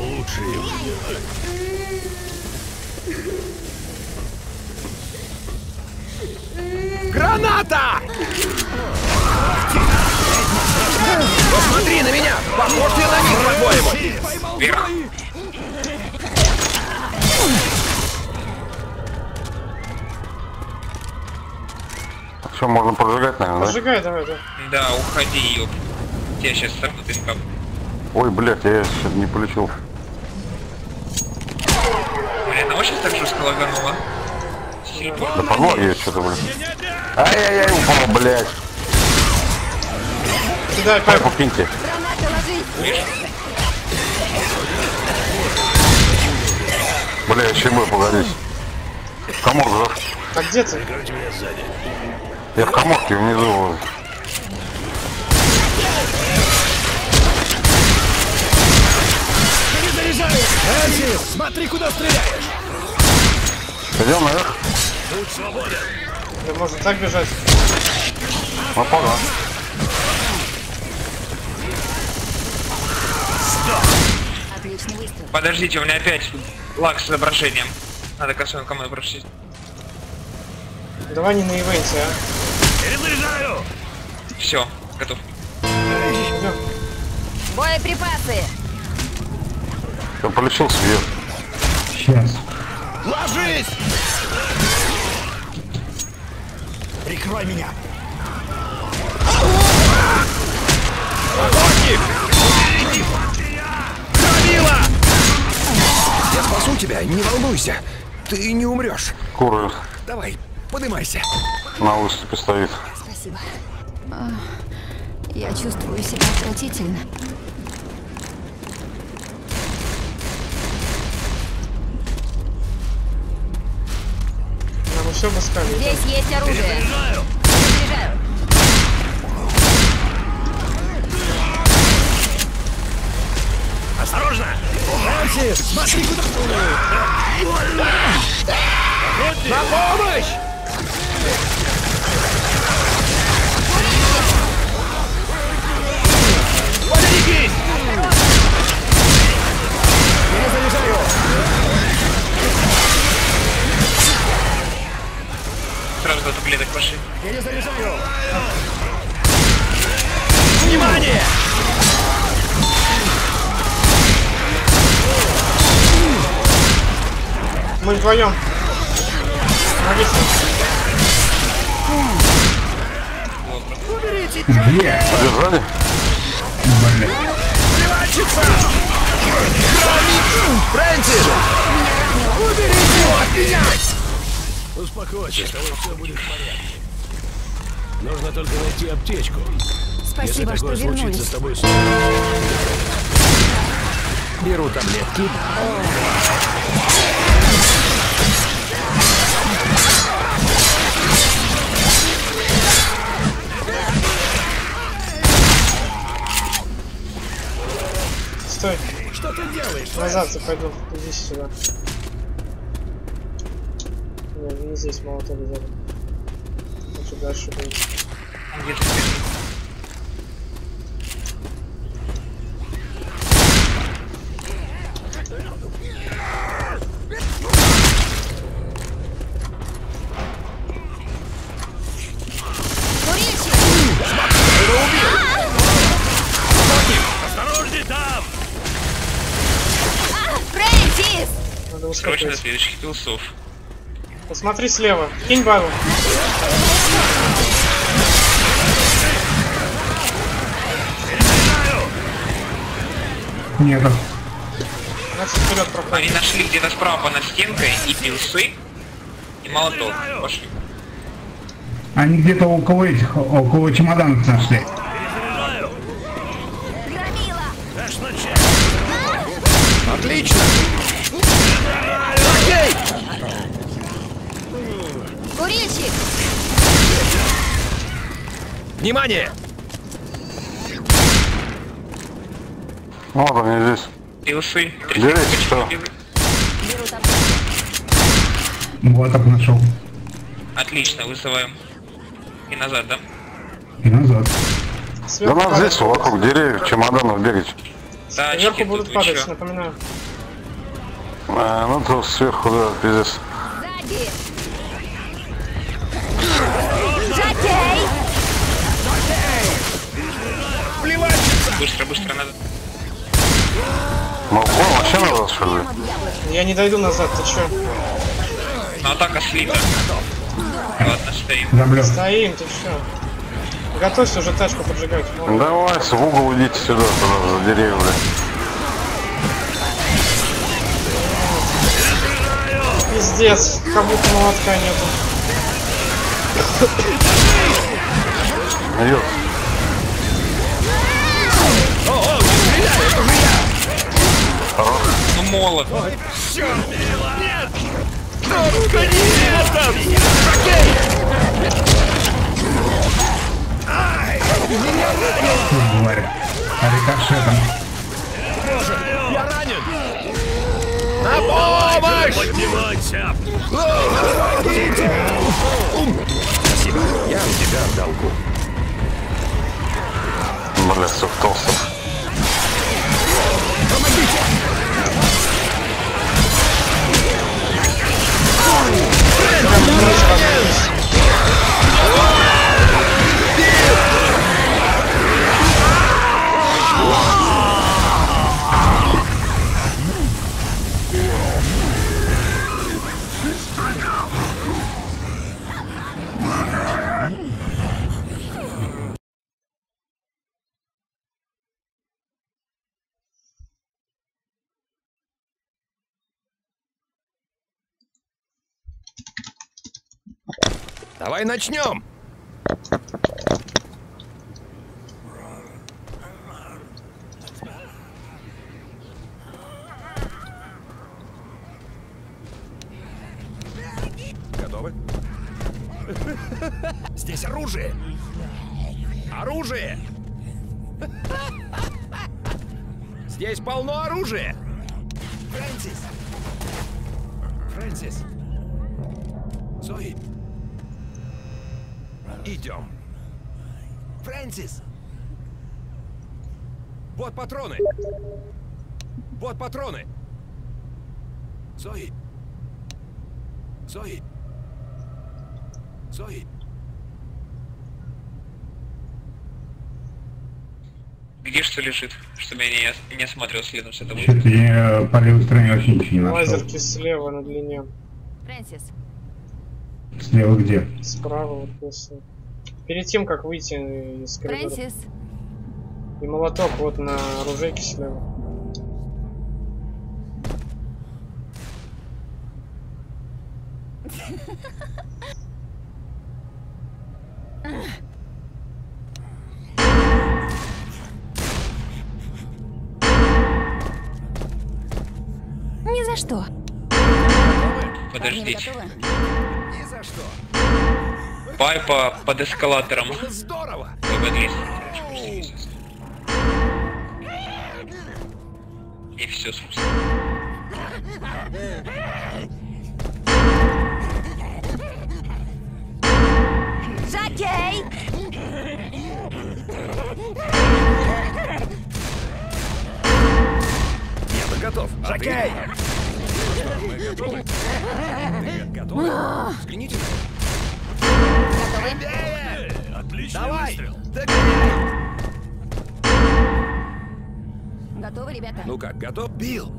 Speaker 5: Граната! Посмотри на меня! Похож ли на них, по-твоему?
Speaker 4: Вверх.
Speaker 1: Все, можно поджигать, наверное, да?
Speaker 2: Поджигай, давай, да.
Speaker 4: Да, уходи, ёп. Тебя сейчас сорвут пинком.
Speaker 1: Ой, блядь, я сейчас не полечил.
Speaker 4: Блин, одного сейчас так жестко лагануло.
Speaker 1: Да помог я что-то, блядь. Ай-яй-яй, упал, блядь.
Speaker 2: Кидай,
Speaker 1: Ай,
Speaker 2: пайп.
Speaker 1: покиньте.
Speaker 6: Гранаты ложись!
Speaker 1: Бля, еще мы погодись. Комок, да?
Speaker 2: А где ты?
Speaker 1: Я в коморке внизу.
Speaker 5: Перезаряжаю! Фрэнсис, смотри, куда стреляешь!
Speaker 1: Идем наверх?
Speaker 2: Да можно так бежать.
Speaker 1: Ну, пора.
Speaker 6: Отличный выстрел.
Speaker 4: Подождите, у меня опять лаг с изображением. Надо косвенно команду прочесть.
Speaker 2: Давай не на ивенте, а.
Speaker 7: Перезаряжаю!
Speaker 4: Все, готов.
Speaker 2: Идем.
Speaker 6: Боеприпасы!
Speaker 1: Я полечил свет.
Speaker 3: Сейчас.
Speaker 5: Ложись! Прикрой меня! Охотник! Громила! Я спасу тебя, не волнуйся. Ты не умрешь.
Speaker 1: Куры
Speaker 5: Давай, поднимайся.
Speaker 1: на выступе стоит.
Speaker 6: Спасибо. Я чувствую себя отвратительно.
Speaker 2: Нам еще баскали.
Speaker 6: Здесь есть оружие. Заряжаю.
Speaker 7: Осторожно!
Speaker 5: Фрэнсис, смотри, куда... На помощь! Поберегись! Перезаряжаю!
Speaker 4: Сразу до таблеток пошли.
Speaker 5: Перезаряжаю! Внимание!
Speaker 2: Мы вдвоем. Нависли.
Speaker 3: Где?
Speaker 1: Подержали?
Speaker 3: Блин.
Speaker 5: Фрэнсис! Уберите его от меня!
Speaker 7: Успокойся, с тобой все будет в порядке. Нужно только найти аптечку. Если
Speaker 6: Спасибо, что
Speaker 7: такое случится
Speaker 6: вернулись.
Speaker 7: с тобой снова.
Speaker 5: Беру таблетки.
Speaker 2: Стой.
Speaker 7: Что ты делаешь?
Speaker 2: Назад я пойду. Иди сюда. Не здесь молоток взяли. дальше будет.
Speaker 4: Где-то впереди.
Speaker 7: Осторожней там!
Speaker 6: Фрэнсис!
Speaker 2: Надо
Speaker 4: Срочно
Speaker 2: ускорить.
Speaker 4: следующих пилсов.
Speaker 2: Посмотри слева. Кинь балу.
Speaker 3: Нету.
Speaker 2: Значит, вперед проходим.
Speaker 4: Они нашли где-то справа над стенкой и пилсы, и молоток. Пошли.
Speaker 3: Они где-то около этих, около чемоданов нашли.
Speaker 6: Громила!
Speaker 7: Дашь начать! Отлично! Окей!
Speaker 6: Курильщик!
Speaker 7: Внимание!
Speaker 1: Вот они здесь.
Speaker 4: Пилсы.
Speaker 1: Берите, что?
Speaker 6: Берут аптечку.
Speaker 3: Молоток нашел.
Speaker 4: Отлично, вызываем. И назад, да?
Speaker 3: И назад.
Speaker 1: Да
Speaker 2: Сверху
Speaker 1: нас
Speaker 2: падать.
Speaker 1: здесь вокруг деревьев, чемоданов бегать.
Speaker 4: Тачки
Speaker 2: Сверху
Speaker 4: тут,
Speaker 2: будут
Speaker 4: вы
Speaker 2: падать,
Speaker 4: чё?
Speaker 2: напоминаю.
Speaker 1: Ну то сверху, да, пиздец.
Speaker 6: Сзади! Жакей!
Speaker 4: Быстро, быстро надо.
Speaker 1: Молоко вообще надо, что ли?
Speaker 2: Я не дойду назад, ты чё?
Speaker 4: Ну, атака слита. Ладно, стоим.
Speaker 3: Заблёк.
Speaker 2: Стоим, ты чё? Готовься уже тачку поджигать. Вон.
Speaker 1: Давай, в угол идите сюда, туда, за деревья, блядь.
Speaker 2: Пиздец, как будто молотка нету.
Speaker 1: Идет.
Speaker 4: Ну, молот.
Speaker 3: Тварь. А рикошетом.
Speaker 7: Я ранен! На помощь! Поднимайся! Спасибо, я у тебя в долгу.
Speaker 1: Бля, все толсто.
Speaker 7: Давай начнем! Готовы? Здесь оружие! Оружие! Здесь полно оружия! Фрэнсис! Фрэнсис! Зои! Идем. Фрэнсис! Вот патроны! Вот патроны! Зои! Зои! Зои!
Speaker 4: Где что лежит, чтобы я не осматривал следом с этого?
Speaker 3: Что-то я по левой стороне вообще ничего не нашел.
Speaker 2: Лазерки слева на длине.
Speaker 6: Фрэнсис!
Speaker 3: Слева где?
Speaker 2: Справа вот после. Перед тем, как выйти из коридора.
Speaker 6: Фрэнсис!
Speaker 2: И молоток вот на оружейке слева.
Speaker 6: Ни за что! Парни, вы
Speaker 4: Подождите.
Speaker 6: готовы?
Speaker 7: Ни за что!
Speaker 4: Пайпа под эскалатором.
Speaker 7: Было здорово!
Speaker 4: И все, собственно.
Speaker 6: Жаки!
Speaker 7: готов.
Speaker 5: Окей.
Speaker 7: Мы готовы. Готовы? Взгляните.
Speaker 6: Готовы?
Speaker 7: Отличный
Speaker 5: Давай.
Speaker 7: выстрел.
Speaker 6: Готовы, ребята?
Speaker 7: Ну как, готов? Билл.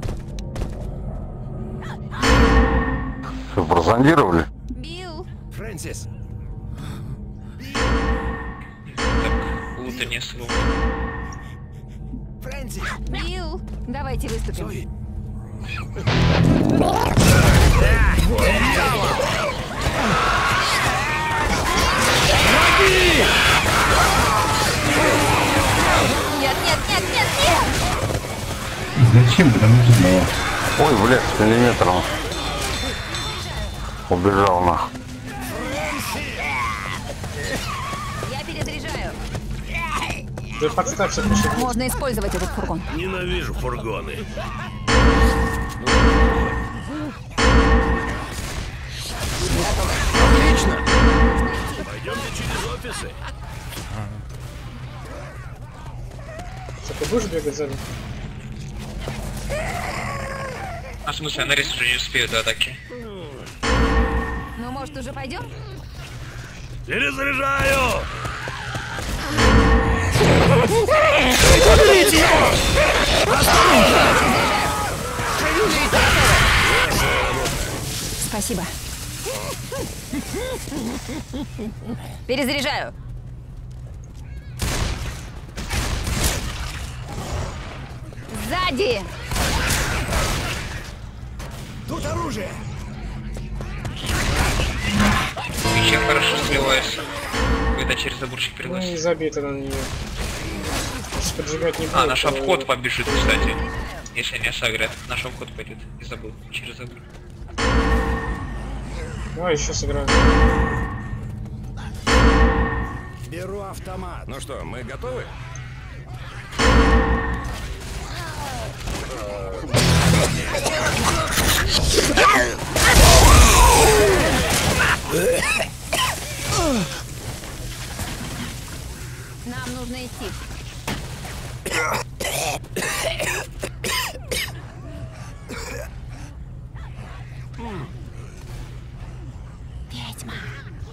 Speaker 1: Что, прозондировали?
Speaker 6: Билл!
Speaker 7: Фрэнсис.
Speaker 4: Так, лута не слов.
Speaker 7: Фрэнсис.
Speaker 6: Билл! Давайте выступим.
Speaker 7: Зои.
Speaker 6: Нет, нет, нет, нет, нет!
Speaker 3: Зачем это нужно было?
Speaker 1: Ой, блядь, с миллиметром. Убежал нах.
Speaker 6: Я перезаряжаю.
Speaker 2: Да подставься, пошли.
Speaker 6: Можно использовать этот фургон.
Speaker 7: Ненавижу фургоны. Отлично. Пойдемте через офисы.
Speaker 2: Что, ты будешь бегать сзади?
Speaker 4: А в смысле, она уже не успеет до атаки.
Speaker 6: Ну, может, уже пойдем?
Speaker 7: Перезаряжаю.
Speaker 6: Спасибо. Перезаряжаю. Сзади!
Speaker 5: Тут оружие.
Speaker 4: Мечи хорошо сливаются, когда через заборчик
Speaker 2: Ну и
Speaker 4: переносит.
Speaker 2: забито на нее. Поджигать не будет.
Speaker 4: А, наш обход побежит, кстати. Если не сагрят, наш обход пойдет. Не забыл, через забор.
Speaker 2: Давай еще сыграем.
Speaker 5: Беру автомат.
Speaker 7: Ну что, мы готовы?
Speaker 6: Нам нужно идти. Ведьма.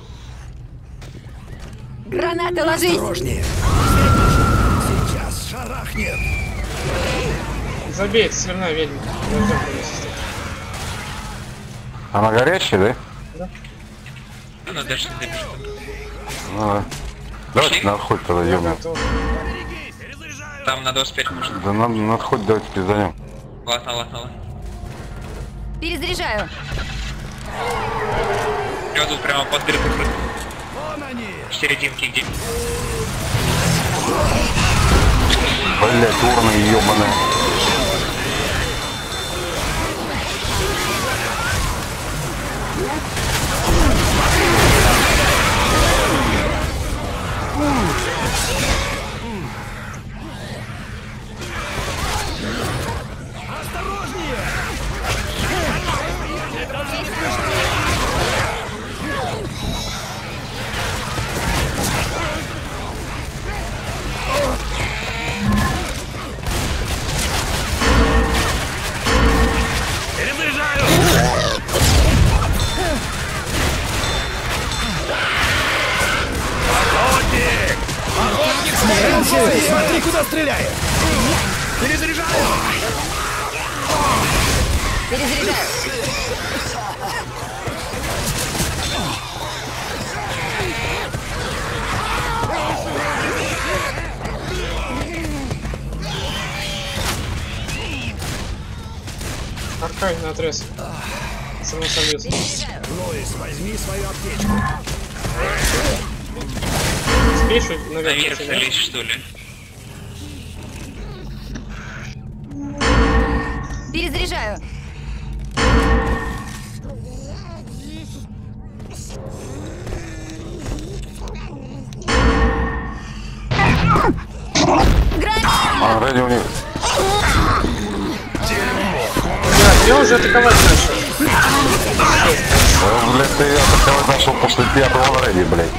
Speaker 6: Граната ложись!
Speaker 5: Осторожнее. Сейчас шарахнет.
Speaker 2: Забей, это сверная ведьма. Подождем, повесить.
Speaker 1: Она горячая, да?
Speaker 4: Она дальше не добежит.
Speaker 1: Ну, да. Давайте на отход тогда
Speaker 2: Я
Speaker 1: ёбнем.
Speaker 2: готов.
Speaker 4: Там на 25 можно.
Speaker 1: Да на отход давайте пизданем.
Speaker 4: Ладно, ладно, ладно.
Speaker 6: Перезаряжаю.
Speaker 4: Я тут прямо под дыркой
Speaker 5: Вон они.
Speaker 4: в серединке где.
Speaker 1: Блять, урны ебаные.
Speaker 5: Фрэнсис, смотри, куда стреляет. Перезаряжаю.
Speaker 6: Перезаряжаю.
Speaker 2: Аркай на отрез. Самосолез.
Speaker 5: Лоис, возьми свою аптечку.
Speaker 2: Успеешь наверх?
Speaker 4: Наверх залезть, что ли?
Speaker 6: Перезаряжаю.
Speaker 1: А, ради у них.
Speaker 2: Я уже атаковать начал.
Speaker 1: Блять, ты атаковать начал после 5-го ради, блять.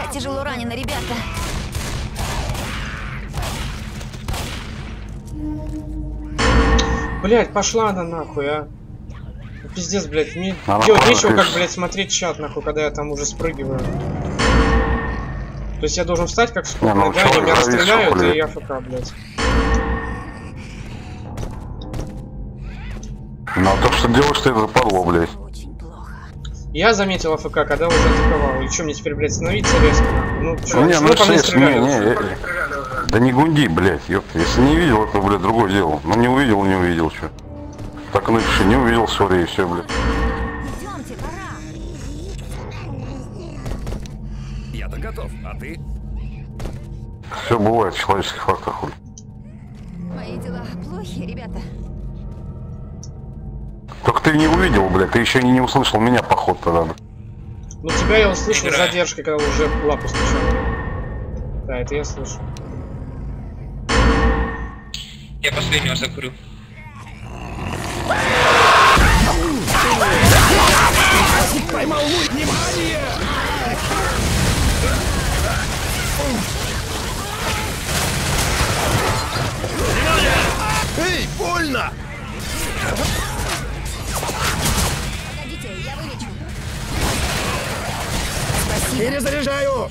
Speaker 6: Я тяжело ранена, ребята.
Speaker 2: Блять, пошла она нахуй, а. Пиздец, блять, мне
Speaker 1: Она
Speaker 2: делать
Speaker 1: правда,
Speaker 2: нечего, как,
Speaker 1: конечно.
Speaker 2: блять, смотреть чат, нахуй, когда я там уже спрыгиваю. То есть я должен встать как сколько,
Speaker 1: ну,
Speaker 2: да, они
Speaker 1: человек
Speaker 2: меня
Speaker 1: завис,
Speaker 2: расстреляют,
Speaker 1: блядь.
Speaker 2: и я ФК, блять.
Speaker 1: Ну а то, что делаешь, ты это западло, блядь.
Speaker 6: Очень плохо.
Speaker 2: Я заметил АФК, когда уже атаковал. И что, мне теперь, блядь, становиться резко? Ну, чё,
Speaker 1: Не,
Speaker 2: почему
Speaker 1: ну
Speaker 2: по мне
Speaker 1: слышь,
Speaker 2: стреляют?
Speaker 1: да не гунди, блядь, ёпта. Если не видел, это, блядь, другое дело. Ну не увидел, что. Так напиши, не увидел, сори, и все, блядь.
Speaker 6: Идемте, пора.
Speaker 7: Я-то готов, а ты?
Speaker 1: Все бывает в человеческих фактах, хуй.
Speaker 6: Мои дела плохи, ребята.
Speaker 1: Только ты не увидел, блядь, ты еще не услышал меня, поход тогда, блядь.
Speaker 2: Ну, тебя я услышал с
Speaker 4: Играю.
Speaker 2: задержкой, когда уже лапу стучал. Да, это я слышу.
Speaker 4: Я последнего закурю.
Speaker 7: Поймал луч, внимание! Эй, больно!
Speaker 6: Погодите, я вылечу.
Speaker 7: Перезаряжаю!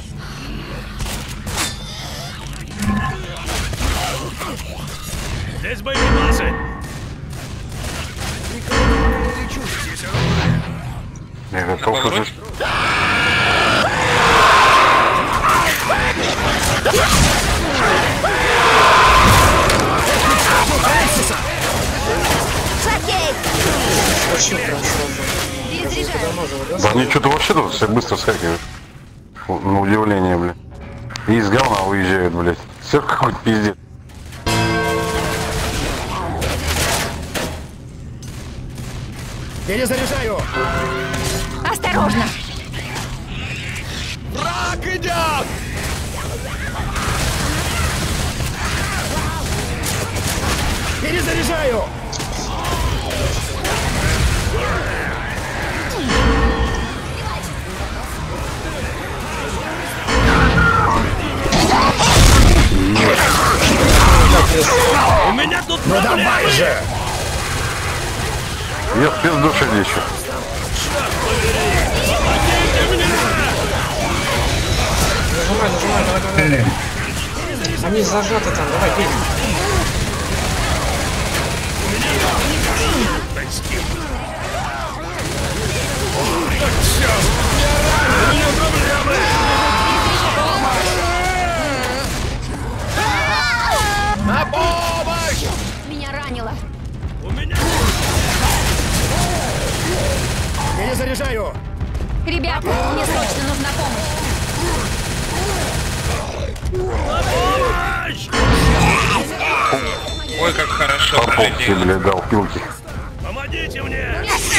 Speaker 7: Здесь боеприпасы!
Speaker 1: Я готов
Speaker 4: поворот?
Speaker 1: уже.
Speaker 2: Вообще прям сразу.
Speaker 6: Перезаряжаю.
Speaker 2: Давно же, да?
Speaker 1: Да они что-то вообще тут все быстро скакивают. На удивление, блядь. И из говна уезжают, блядь. Все какой-то пиздец.
Speaker 7: Перезаряжаю!
Speaker 6: Осторожно.
Speaker 7: Враг идет! Перезаряжаю! У меня тут ну давай же!
Speaker 1: Я в пизду еще.
Speaker 2: Нажимай, давай.
Speaker 3: Стреляем.
Speaker 2: Они зажаты там, давай, бей.
Speaker 7: На помощь!
Speaker 6: Меня ранило.
Speaker 7: Перезаряжаю!
Speaker 6: Ребята, мне срочно нужна помощь.
Speaker 4: Ой, как хорошо
Speaker 1: Поповки,
Speaker 4: пролетело.
Speaker 1: блядь, дал пилки.
Speaker 7: Помогите мне!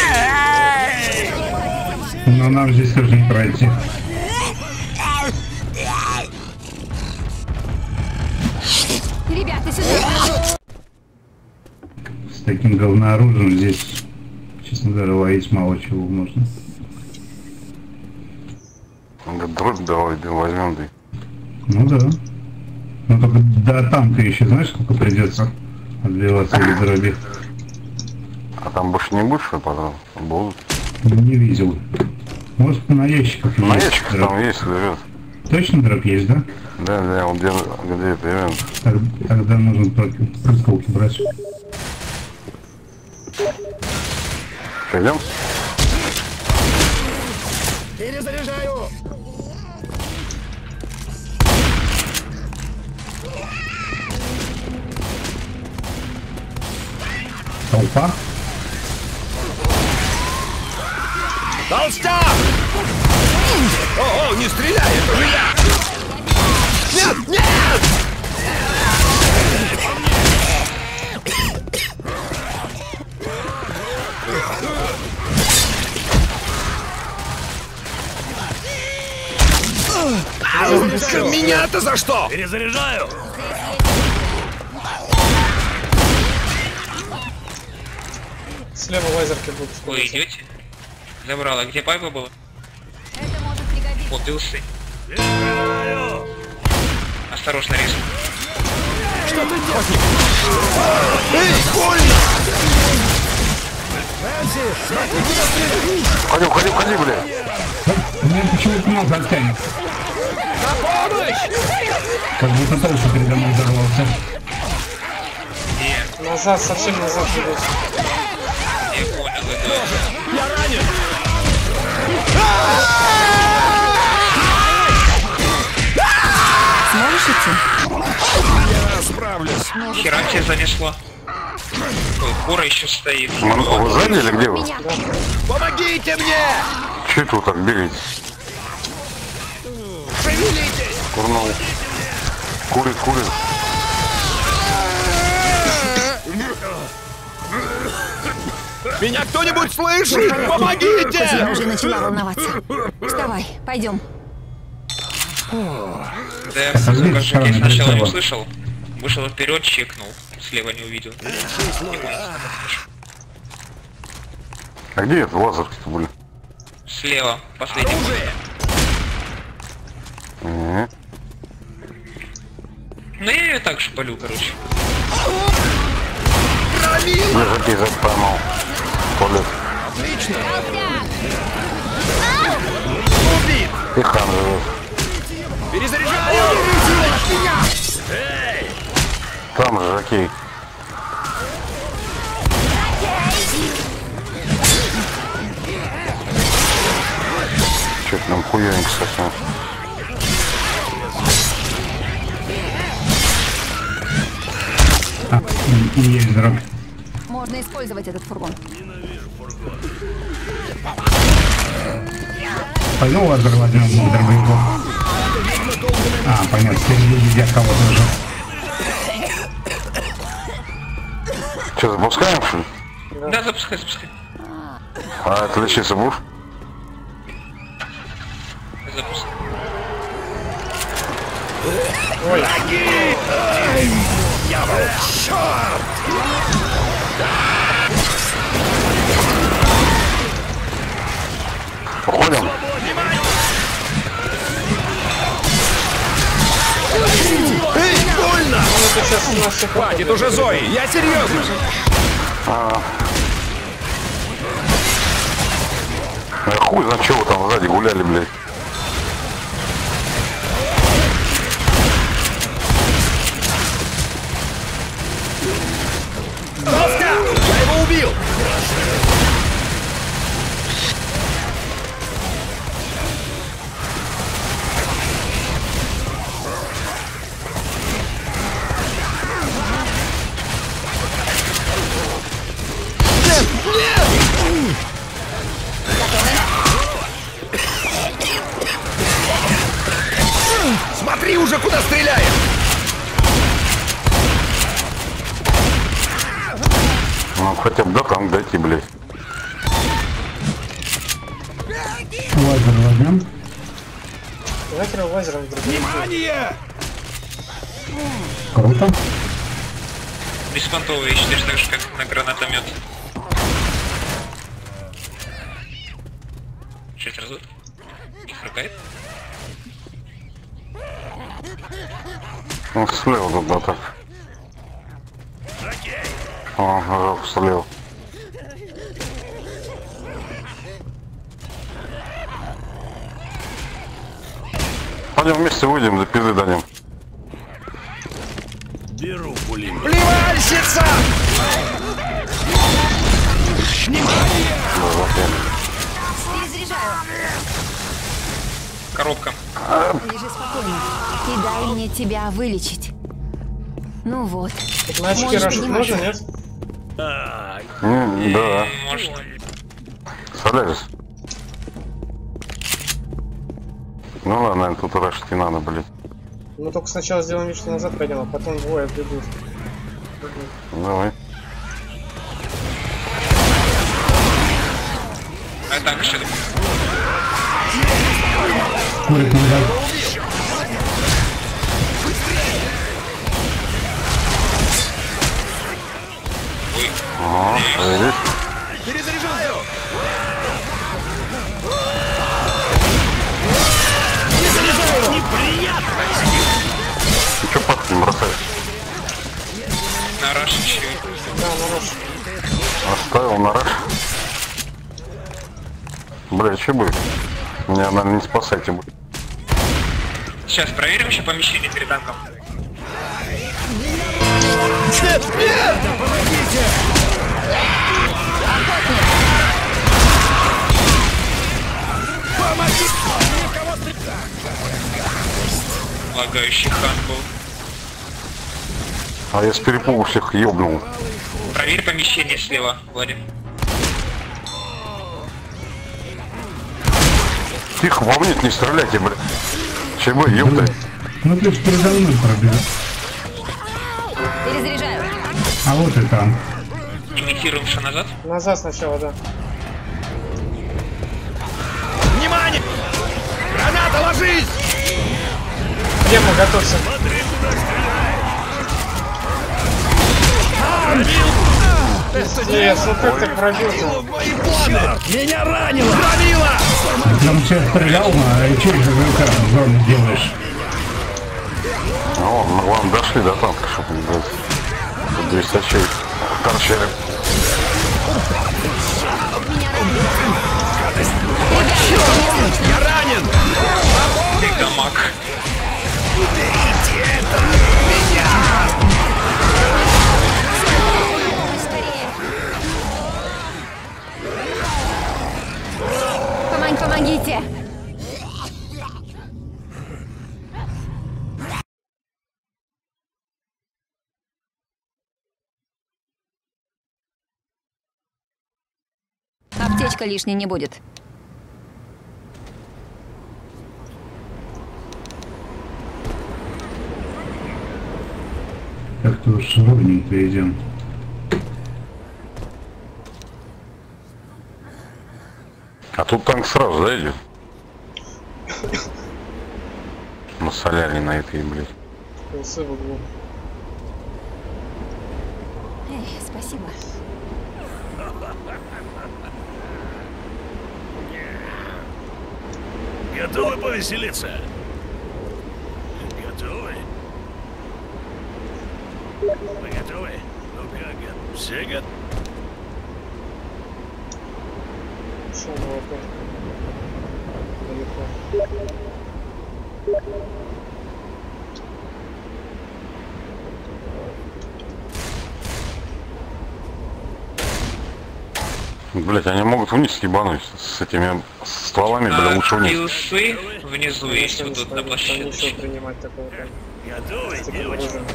Speaker 3: Но нам здесь тоже не пройти.
Speaker 6: Ребята, сюда.
Speaker 3: С таким говнооружием здесь, честно говоря, ловить мало чего можно.
Speaker 1: Он говорит, дробь давай, да возьмем, да.
Speaker 3: Ну да. Ну только до танка еще знаешь, сколько придется отбиваться или дроби.
Speaker 1: А там больше не будет, что потом? Будут.
Speaker 3: Не видел. Может на ящиках
Speaker 1: На
Speaker 3: есть
Speaker 1: ящиках
Speaker 3: дроп.
Speaker 1: там есть, ребят.
Speaker 3: Точно дроп есть, да?
Speaker 1: Да, он где это, ребят.
Speaker 3: Тогда нужно только прыскалки брать.
Speaker 1: Пойдем?
Speaker 7: Перезаряжаю!
Speaker 3: Толпа.
Speaker 7: Толстяк! О, не стреляй, это же я! Нет, нет! Меня-то за что? Перезаряжаю!
Speaker 2: Слева лазерки будут.
Speaker 4: Вы идете? Забрала. Где пайпа была?
Speaker 6: Это может пригодиться.
Speaker 4: Вот и усы. Осторожно, Рис.
Speaker 5: Что ты делаешь? Эй, больно! Нэнси, смотри, куда стреляешь!
Speaker 1: Уходи, блядь.
Speaker 3: Меня почему-то много оттянет.
Speaker 5: На помощь!
Speaker 3: Как будто толще передо мной взорвался.
Speaker 2: Назад, совсем назад идет.
Speaker 4: Я понял, это...
Speaker 5: Я ранен!
Speaker 6: Сможешь идти?
Speaker 5: Я справлюсь.
Speaker 4: Хера тебе занесло. Ой, Кора еще стоит.
Speaker 1: Манко, вы сзади или где вы?
Speaker 6: Меня.
Speaker 5: Помогите мне!
Speaker 1: Че это вы так бегаете?
Speaker 5: Шевелитесь!
Speaker 1: Курнул. Курит.
Speaker 5: Меня кто-нибудь слышит? Помогите!
Speaker 6: Я уже начала волноваться. Вставай, пойдем.
Speaker 4: Да я
Speaker 3: Посмотри,
Speaker 4: как
Speaker 3: стороны,
Speaker 4: я сначала не
Speaker 3: прицела.
Speaker 4: услышал. Вышел вперед, чекнул. Слева не увидел.
Speaker 1: А где это лазерки-то были?
Speaker 4: Слева, последний.
Speaker 1: Мгм.
Speaker 4: Ну я ее так шпалю, короче.
Speaker 1: Лежаки запоймал. Полет.
Speaker 5: Отлично!
Speaker 1: И хан живет.
Speaker 5: Перезаряжаю!
Speaker 1: Там же жаки. Чё-то нам хуёненько совсем.
Speaker 3: И есть дорога.
Speaker 6: Можно использовать этот фургон.
Speaker 3: Пойдем лазер возьмем на дробовиков. А, понятно, впереди едят кого-то уже.
Speaker 1: Че, запускаем, что ли?
Speaker 4: Да, запускай.
Speaker 1: А, это лечиться будешь?
Speaker 4: Запускай.
Speaker 2: Ой,
Speaker 1: Уходим?
Speaker 5: Эй, больно!
Speaker 2: это сейчас у нас все
Speaker 5: Хватит уже, Зои! Я серьезно!
Speaker 1: Хуй знает, что вы там сзади гуляли, блядь.
Speaker 5: Доска! Я его убил! Смотри уже, куда стреляешь!
Speaker 1: Ну, хотя бы до там дойти, блядь.
Speaker 3: Лазер возьмем.
Speaker 2: Давайте лазером в другой.
Speaker 5: Внимание!
Speaker 3: Круто.
Speaker 4: Беспонтовые, считаешь, так же, как на гранатомет. Что-то разут? Их рукает?
Speaker 1: Ну, слева тут, да, так. О, жалко, слева. Пойдем вместе выйдем, за пизды дадим.
Speaker 7: Беру пулемет.
Speaker 5: Плевальщица!
Speaker 6: Перезаряжаю.
Speaker 4: Коробка.
Speaker 6: Лежи спокойно. И дай мне тебя вылечить. Ну вот.
Speaker 2: Так на очки
Speaker 6: Можешь
Speaker 2: рашить можно,
Speaker 6: подниматься.
Speaker 2: нет?
Speaker 1: Да,
Speaker 4: Может.
Speaker 1: Солярис. Ну ладно, наверное, тут рашить не надо, блядь.
Speaker 2: Мы только сначала сделаем вид, что назад пойдем, а потом двое отбегут.
Speaker 1: Давай.
Speaker 4: А так, что
Speaker 3: Курит назад.
Speaker 1: Ага, видишь?
Speaker 5: Перезаряжаю!
Speaker 1: Ты чё папки не бросаешь?
Speaker 4: На раш еще.
Speaker 2: Да, ну раз.
Speaker 1: Оставил на раш. Бля, что будет? Меня, наверное, не спасайте будет.
Speaker 4: Сейчас проверим еще помещение перед танком. Лагающий хан был.
Speaker 1: А я с перепугу всех ёбнул.
Speaker 4: Проверь помещение слева, Владимир.
Speaker 1: Тихо, во мне не стреляйте, бля. ЧБ, ёпта.
Speaker 3: Ну ты ж передо мной пробил.
Speaker 6: Перезаряжаю.
Speaker 3: А вот и там.
Speaker 4: Имитируем что назад.
Speaker 2: Назад сначала, да.
Speaker 5: Внимание! Граната, ложись!
Speaker 2: Прямо готовься. Пиздец, ну как ты пробил-то?
Speaker 5: Меня ранило! Пробило!
Speaker 3: Там сейчас стрелял, а через ЖВК зону делаешь.
Speaker 1: О, мы вам дошли до танка, чтобы не брать. 200 очей торчали.
Speaker 5: Я ранен!
Speaker 4: Мегамаг.
Speaker 6: Помогите! Аптечка лишней не будет.
Speaker 3: Как-то уж ровненько идем.
Speaker 1: А тут танк сразу, да, идет? На соляре на этой, блядь.
Speaker 2: Пылсы в углу.
Speaker 6: Эй, спасибо.
Speaker 7: Готовы повеселиться? Готовы? Вы готовы? Ну как, все готовы?
Speaker 2: Шел на ВП. Далеко.
Speaker 1: Блять, они могут вниз ебануть с этими стволами, бля, лучше вниз.
Speaker 4: Пилсы внизу есть
Speaker 2: Конечно,
Speaker 4: вот тут на
Speaker 2: ничего
Speaker 4: площадке.
Speaker 2: принимать такого.
Speaker 7: Готовы,
Speaker 2: С таким
Speaker 7: девочки?
Speaker 2: оружием.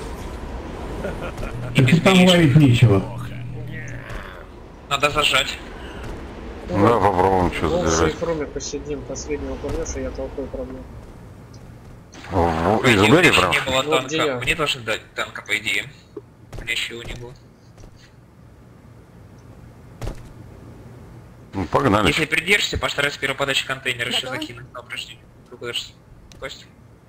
Speaker 4: И без
Speaker 3: Так там
Speaker 4: финиша.
Speaker 3: ловить нечего.
Speaker 4: Надо зажать.
Speaker 1: Да, попробуем что
Speaker 2: Ну, в
Speaker 1: задержать.
Speaker 2: сейфруме посидим, последнего поймешь, и я толкой проблем.
Speaker 1: Из угли прям?
Speaker 4: Не было
Speaker 2: Вот где я.
Speaker 4: танка. Мне должны дать танка, по идее. У меня еще его не было.
Speaker 1: Ну, погнали.
Speaker 4: Если придержишься, постарайся первую подачу контейнера еще
Speaker 6: Готовы?
Speaker 4: закинуть на упражнение. Будешь кость.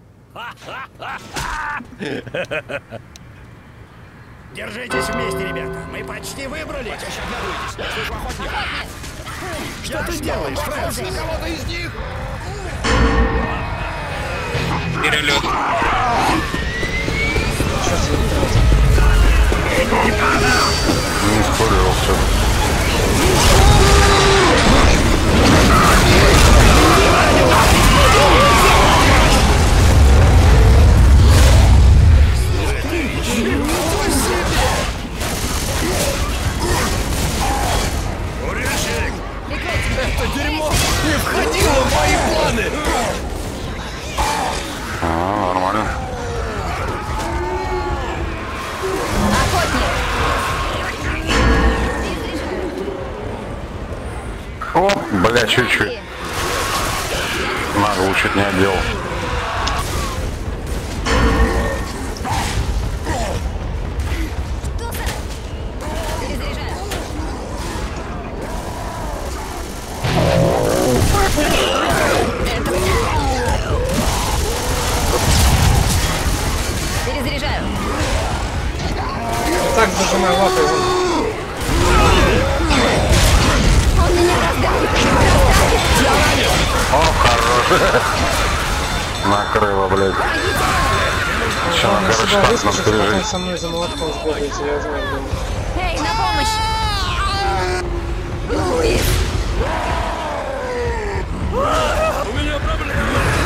Speaker 5: Держитесь вместе, ребята. Мы почти выбрали. Что ты делаешь, Фрэнс? Кого-то из них?
Speaker 4: Перелет.
Speaker 1: Не спорил, все.
Speaker 5: Это дерьмо не входило в мои планы!
Speaker 1: А, нормально. О, бля, чуть-чуть. Нагло чуть не отделал.
Speaker 6: Перезаряжаю.
Speaker 2: Так зажимай лапой.
Speaker 6: Он меня раздавит.
Speaker 1: О, хорош. Накрыло, блядь. Сейчас,
Speaker 2: Главное,
Speaker 1: короче,
Speaker 2: себя
Speaker 1: так нам
Speaker 2: выскочить, потом
Speaker 1: пережить.
Speaker 2: со мной за молотком сбегаете, я знаю, где.
Speaker 6: Эй, на помощь! Луис!
Speaker 7: У меня проблема.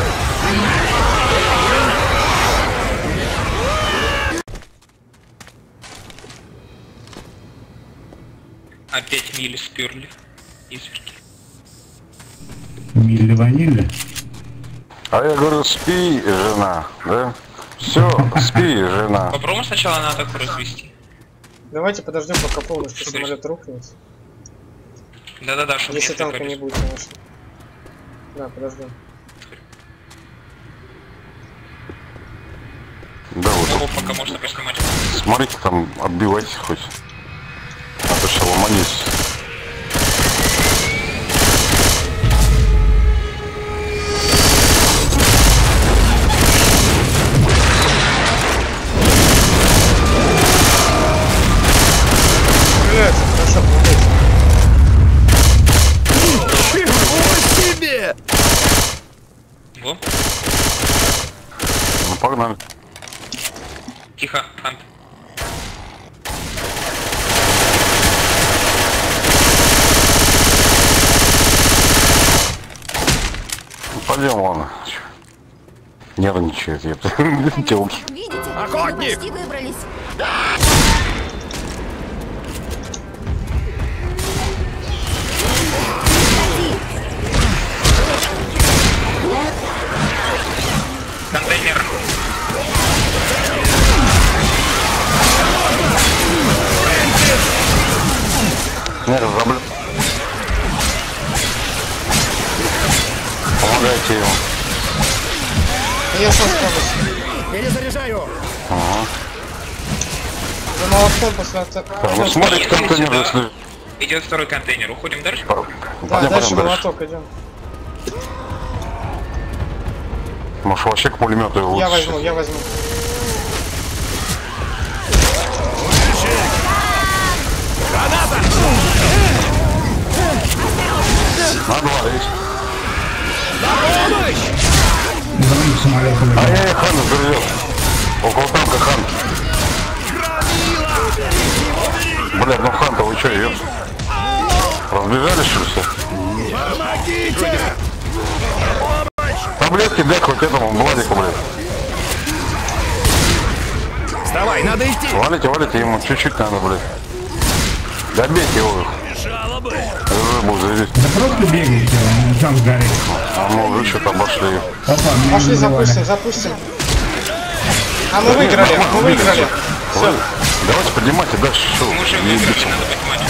Speaker 4: Опять мили сперли. Изверги.
Speaker 3: Милли ванили.
Speaker 1: А я говорю, спи, жена, да? Все, спи, жена.
Speaker 4: Попробуем сначала на атаку развести.
Speaker 2: Давайте подождем, пока полностью самолет рухнет.
Speaker 4: Да-да-да, чтобы
Speaker 2: Если
Speaker 4: не
Speaker 2: танка
Speaker 4: отвлекались.
Speaker 2: не будет, конечно. Да, подождем.
Speaker 1: Да, вот.
Speaker 4: Кого пока можно поснимать.
Speaker 1: Смотрите, там отбивайтесь хоть. А то что ломались.
Speaker 2: Стреляется, хорошо, молодец.
Speaker 7: Чего себе?
Speaker 4: Во.
Speaker 1: Ну погнали.
Speaker 4: Тихо, Хант.
Speaker 1: Ну, пойдем, ладно. Нервничает, я телки.
Speaker 6: Видите?
Speaker 7: Охотник!
Speaker 6: Мы почти выбрались.
Speaker 4: Контейнер.
Speaker 1: Не разраблю. Помогайте ему.
Speaker 2: Я сам справлюсь.
Speaker 7: Перезаряжаю.
Speaker 2: За молотком после атаки.
Speaker 1: Ну смотрите, контейнер, если...
Speaker 4: Идет второй контейнер. Уходим дальше.
Speaker 2: Да,
Speaker 1: Пойдем,
Speaker 2: дальше
Speaker 1: пойдем
Speaker 2: молоток идем.
Speaker 1: Может вообще к пулемету его
Speaker 2: Я
Speaker 1: лучше.
Speaker 2: возьму, я возьму.
Speaker 1: На два есть.
Speaker 3: Звонит самолет.
Speaker 1: Ай-яй, хан сбережет. Около танка хан. Блядь, ну хан-то вы что, идет? Разбежались, что ли, все?
Speaker 7: Помогите!
Speaker 1: Таблетки дай хоть этому Владику, блядь.
Speaker 7: Вставай, надо идти.
Speaker 1: Валите, валите, ему чуть-чуть надо, блядь. Добейте его.
Speaker 7: Жалобы.
Speaker 1: Рыбу завезти.
Speaker 3: Да просто бегайте, он там сгорит.
Speaker 1: А мы уже что-то обошли.
Speaker 3: Опа, меня
Speaker 2: Пошли,
Speaker 3: взорвали.
Speaker 2: запустим, запустим. А мы выиграли, мы выиграли.
Speaker 1: Все. Давайте поднимайте дальше. Что?
Speaker 4: Мы уже выиграли, надо понимать.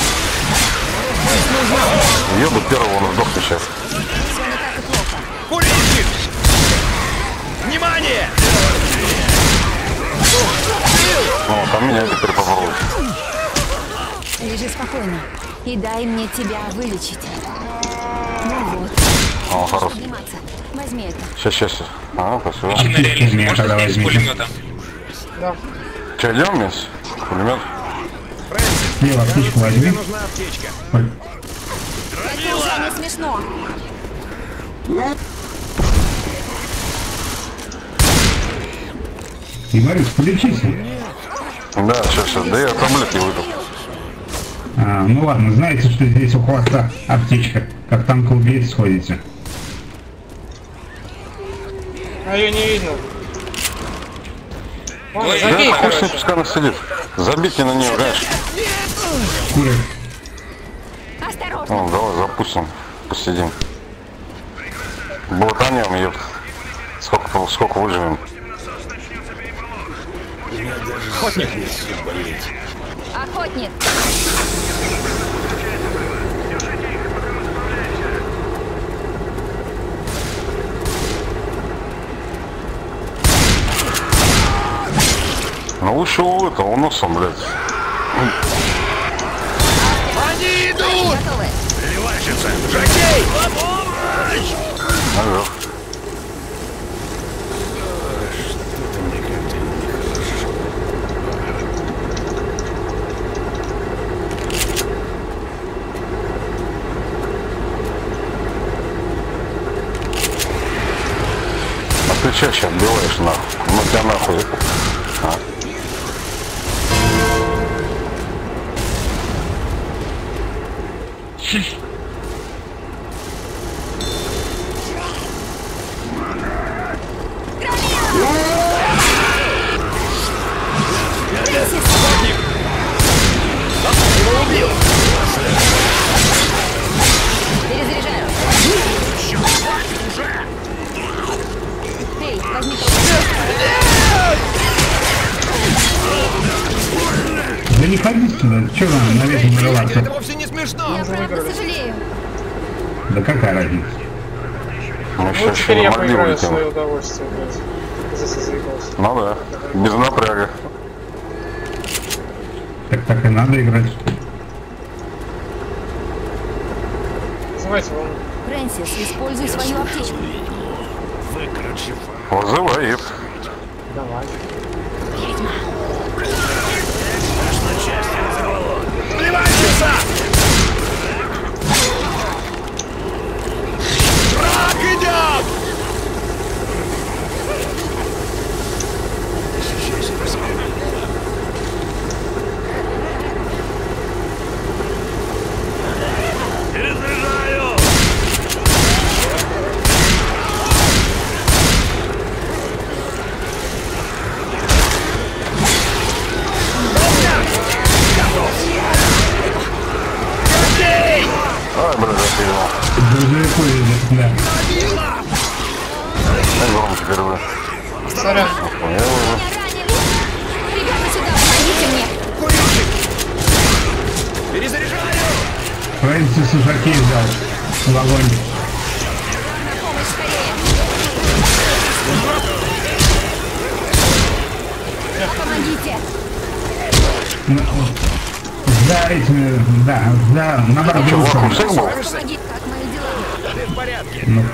Speaker 1: Еду первого, он сдохнет сейчас.
Speaker 7: Курильщик! Внимание!
Speaker 1: Ну, там меня теперь попробуют.
Speaker 6: Лежи спокойно. И дай мне тебя вылечить. Ну вот.
Speaker 1: О, хорош.
Speaker 6: Подниматься. Возьми это.
Speaker 1: Сейчас. А, спасибо.
Speaker 4: Очень на реализм.
Speaker 3: Меня
Speaker 4: Можно
Speaker 3: тогда
Speaker 4: снять с
Speaker 3: возьмите.
Speaker 4: пулемета.
Speaker 2: Да.
Speaker 1: Че, идем вместе? Пулемет?
Speaker 3: Слева птичку возьми.
Speaker 7: Нужна аптечка.
Speaker 3: Ой,
Speaker 6: Это уже не смешно.
Speaker 3: И Борис, полечись.
Speaker 1: Да, сейчас. Да я таблетки выпил.
Speaker 3: Ну ладно, знаете, что здесь у хвоста аптечка. Как танка-убийц сходите.
Speaker 2: А ее не видно. Ладно,
Speaker 4: Ой,
Speaker 2: забей,
Speaker 1: Да, пусть
Speaker 2: короче.
Speaker 1: пускай она сидит. Забейте на нее, знаешь.
Speaker 3: Курит.
Speaker 6: Осторожно.
Speaker 1: Ну, давай запустим. Посидим. Болтанем, ёпт. Сколько выживем.
Speaker 6: Охотник.
Speaker 1: Ну лучше у этого, носом, блядь.
Speaker 7: Они идут!
Speaker 6: Готовы.
Speaker 7: Переливальщица! Жакей!
Speaker 1: Наверх. ты чаще отбиваешь нахуй. Ну тебя нахуй. А?
Speaker 6: Перезаряжаю. Эй, возьми
Speaker 3: Да не ходи сюда, что нам навечно
Speaker 5: Это
Speaker 3: нарываться?
Speaker 5: вовсе не смешно.
Speaker 6: Я правда сожалею.
Speaker 3: Да какая разница?
Speaker 1: Мы
Speaker 2: Вот
Speaker 1: сейчас
Speaker 2: теперь
Speaker 1: еще
Speaker 2: я
Speaker 1: на могилу
Speaker 2: поиграю в свое
Speaker 1: летим.
Speaker 2: удовольствие, блядь. Здесь я заебался.
Speaker 1: Ну да, без напряга.
Speaker 3: Так и надо играть.
Speaker 2: Называйте вон.
Speaker 6: Фрэнсис, используй свою аптечку.
Speaker 1: Вызывает.
Speaker 2: Давай.
Speaker 5: Плевальщица! Враг идет!
Speaker 7: Перезаряжаю!
Speaker 1: Ай, блин, запилил.
Speaker 3: Грузовику ездит, да.
Speaker 1: Ай, громко теперь, бля.
Speaker 2: Сорян.
Speaker 1: Охуел уже.
Speaker 6: Меня ранили. Ребята, сюда, помогите мне.
Speaker 5: Перезаряжаю!
Speaker 3: Фрэнсис Жаки взял в огонь.
Speaker 6: На помощь скорее. Помогите.
Speaker 3: Ну, за этими, да, на
Speaker 1: Что,
Speaker 3: бордюру.
Speaker 1: вакуум всех был?
Speaker 6: Помоги, как мои дела?
Speaker 5: Ты в порядке.
Speaker 3: Ну,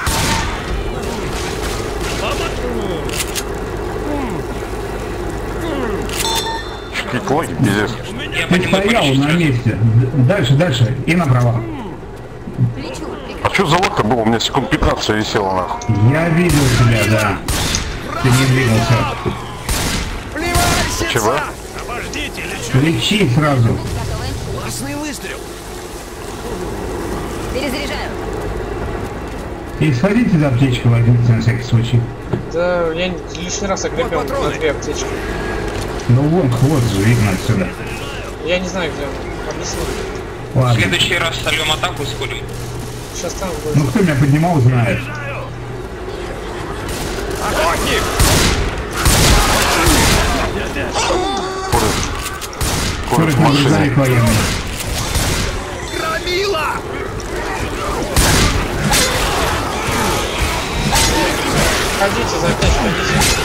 Speaker 1: Какие-то лаги, пиздец.
Speaker 4: Я
Speaker 3: ты
Speaker 4: по нему
Speaker 3: стоял
Speaker 4: полечу
Speaker 3: на
Speaker 4: сразу.
Speaker 3: месте. Дальше и направо.
Speaker 6: Лечу.
Speaker 1: А что за лаг-то был? У меня секунд 15 висело нахуй.
Speaker 3: Я видел тебя, да. Ты не двигался.
Speaker 5: Плевальщица!
Speaker 1: Чего?
Speaker 7: Обождите, лечу!
Speaker 3: Лечи сразу.
Speaker 6: Готовы?
Speaker 5: Классный выстрел!
Speaker 6: Перезаряжаю.
Speaker 3: И сходите за аптечкой, возьмите на всякий случай.
Speaker 2: Да, я лишний раз оглядел
Speaker 5: Вот патроны.
Speaker 2: на 2 аптечки.
Speaker 3: Ну вон, хвост же видно отсюда.
Speaker 2: Я не знаю, где он. Объясни.
Speaker 4: В
Speaker 3: Ладно.
Speaker 4: следующий раз сольем атаку сходим.
Speaker 2: Сейчас там
Speaker 3: Ну
Speaker 2: будет.
Speaker 3: кто меня поднимал, знает.
Speaker 5: Охотник!
Speaker 1: Курит в
Speaker 3: Курит на грузовик
Speaker 1: машине.
Speaker 3: военный.
Speaker 5: Громила!
Speaker 2: Ходите за аптечкой, ходите.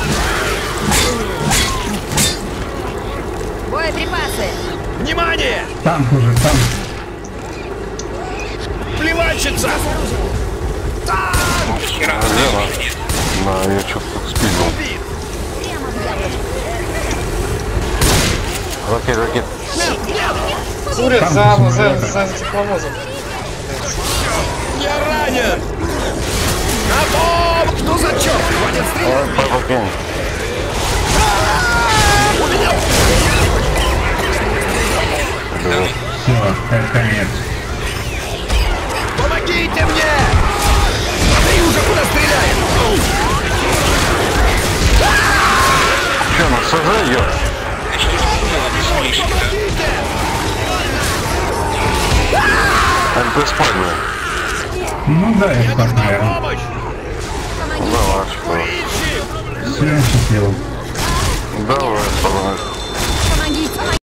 Speaker 6: Боеприпасы.
Speaker 5: Внимание!
Speaker 3: Танк уже, танк.
Speaker 5: Плевальщица!
Speaker 4: Хера
Speaker 1: Верно.
Speaker 4: нет.
Speaker 1: Да, я что-то тут спиздил.
Speaker 5: Убит!
Speaker 6: Прямо в яблочко.
Speaker 1: Ракет.
Speaker 2: Курят
Speaker 3: Там
Speaker 2: за
Speaker 3: посмотрел,
Speaker 2: за тепловозом.
Speaker 5: Я ранен! Готов! Что за черт? Хватит стрелять!
Speaker 1: Ай, папа кинь.
Speaker 5: У меня...
Speaker 3: Все, конец.
Speaker 5: Помогите мне! Смотри уже, куда стреляет!
Speaker 1: Че, на СЖ идет? МТ спать, бля.
Speaker 3: Ну да, я так, наверное.
Speaker 5: Помощь!
Speaker 1: Давай, что?
Speaker 3: Все, счастливо.
Speaker 1: Давай.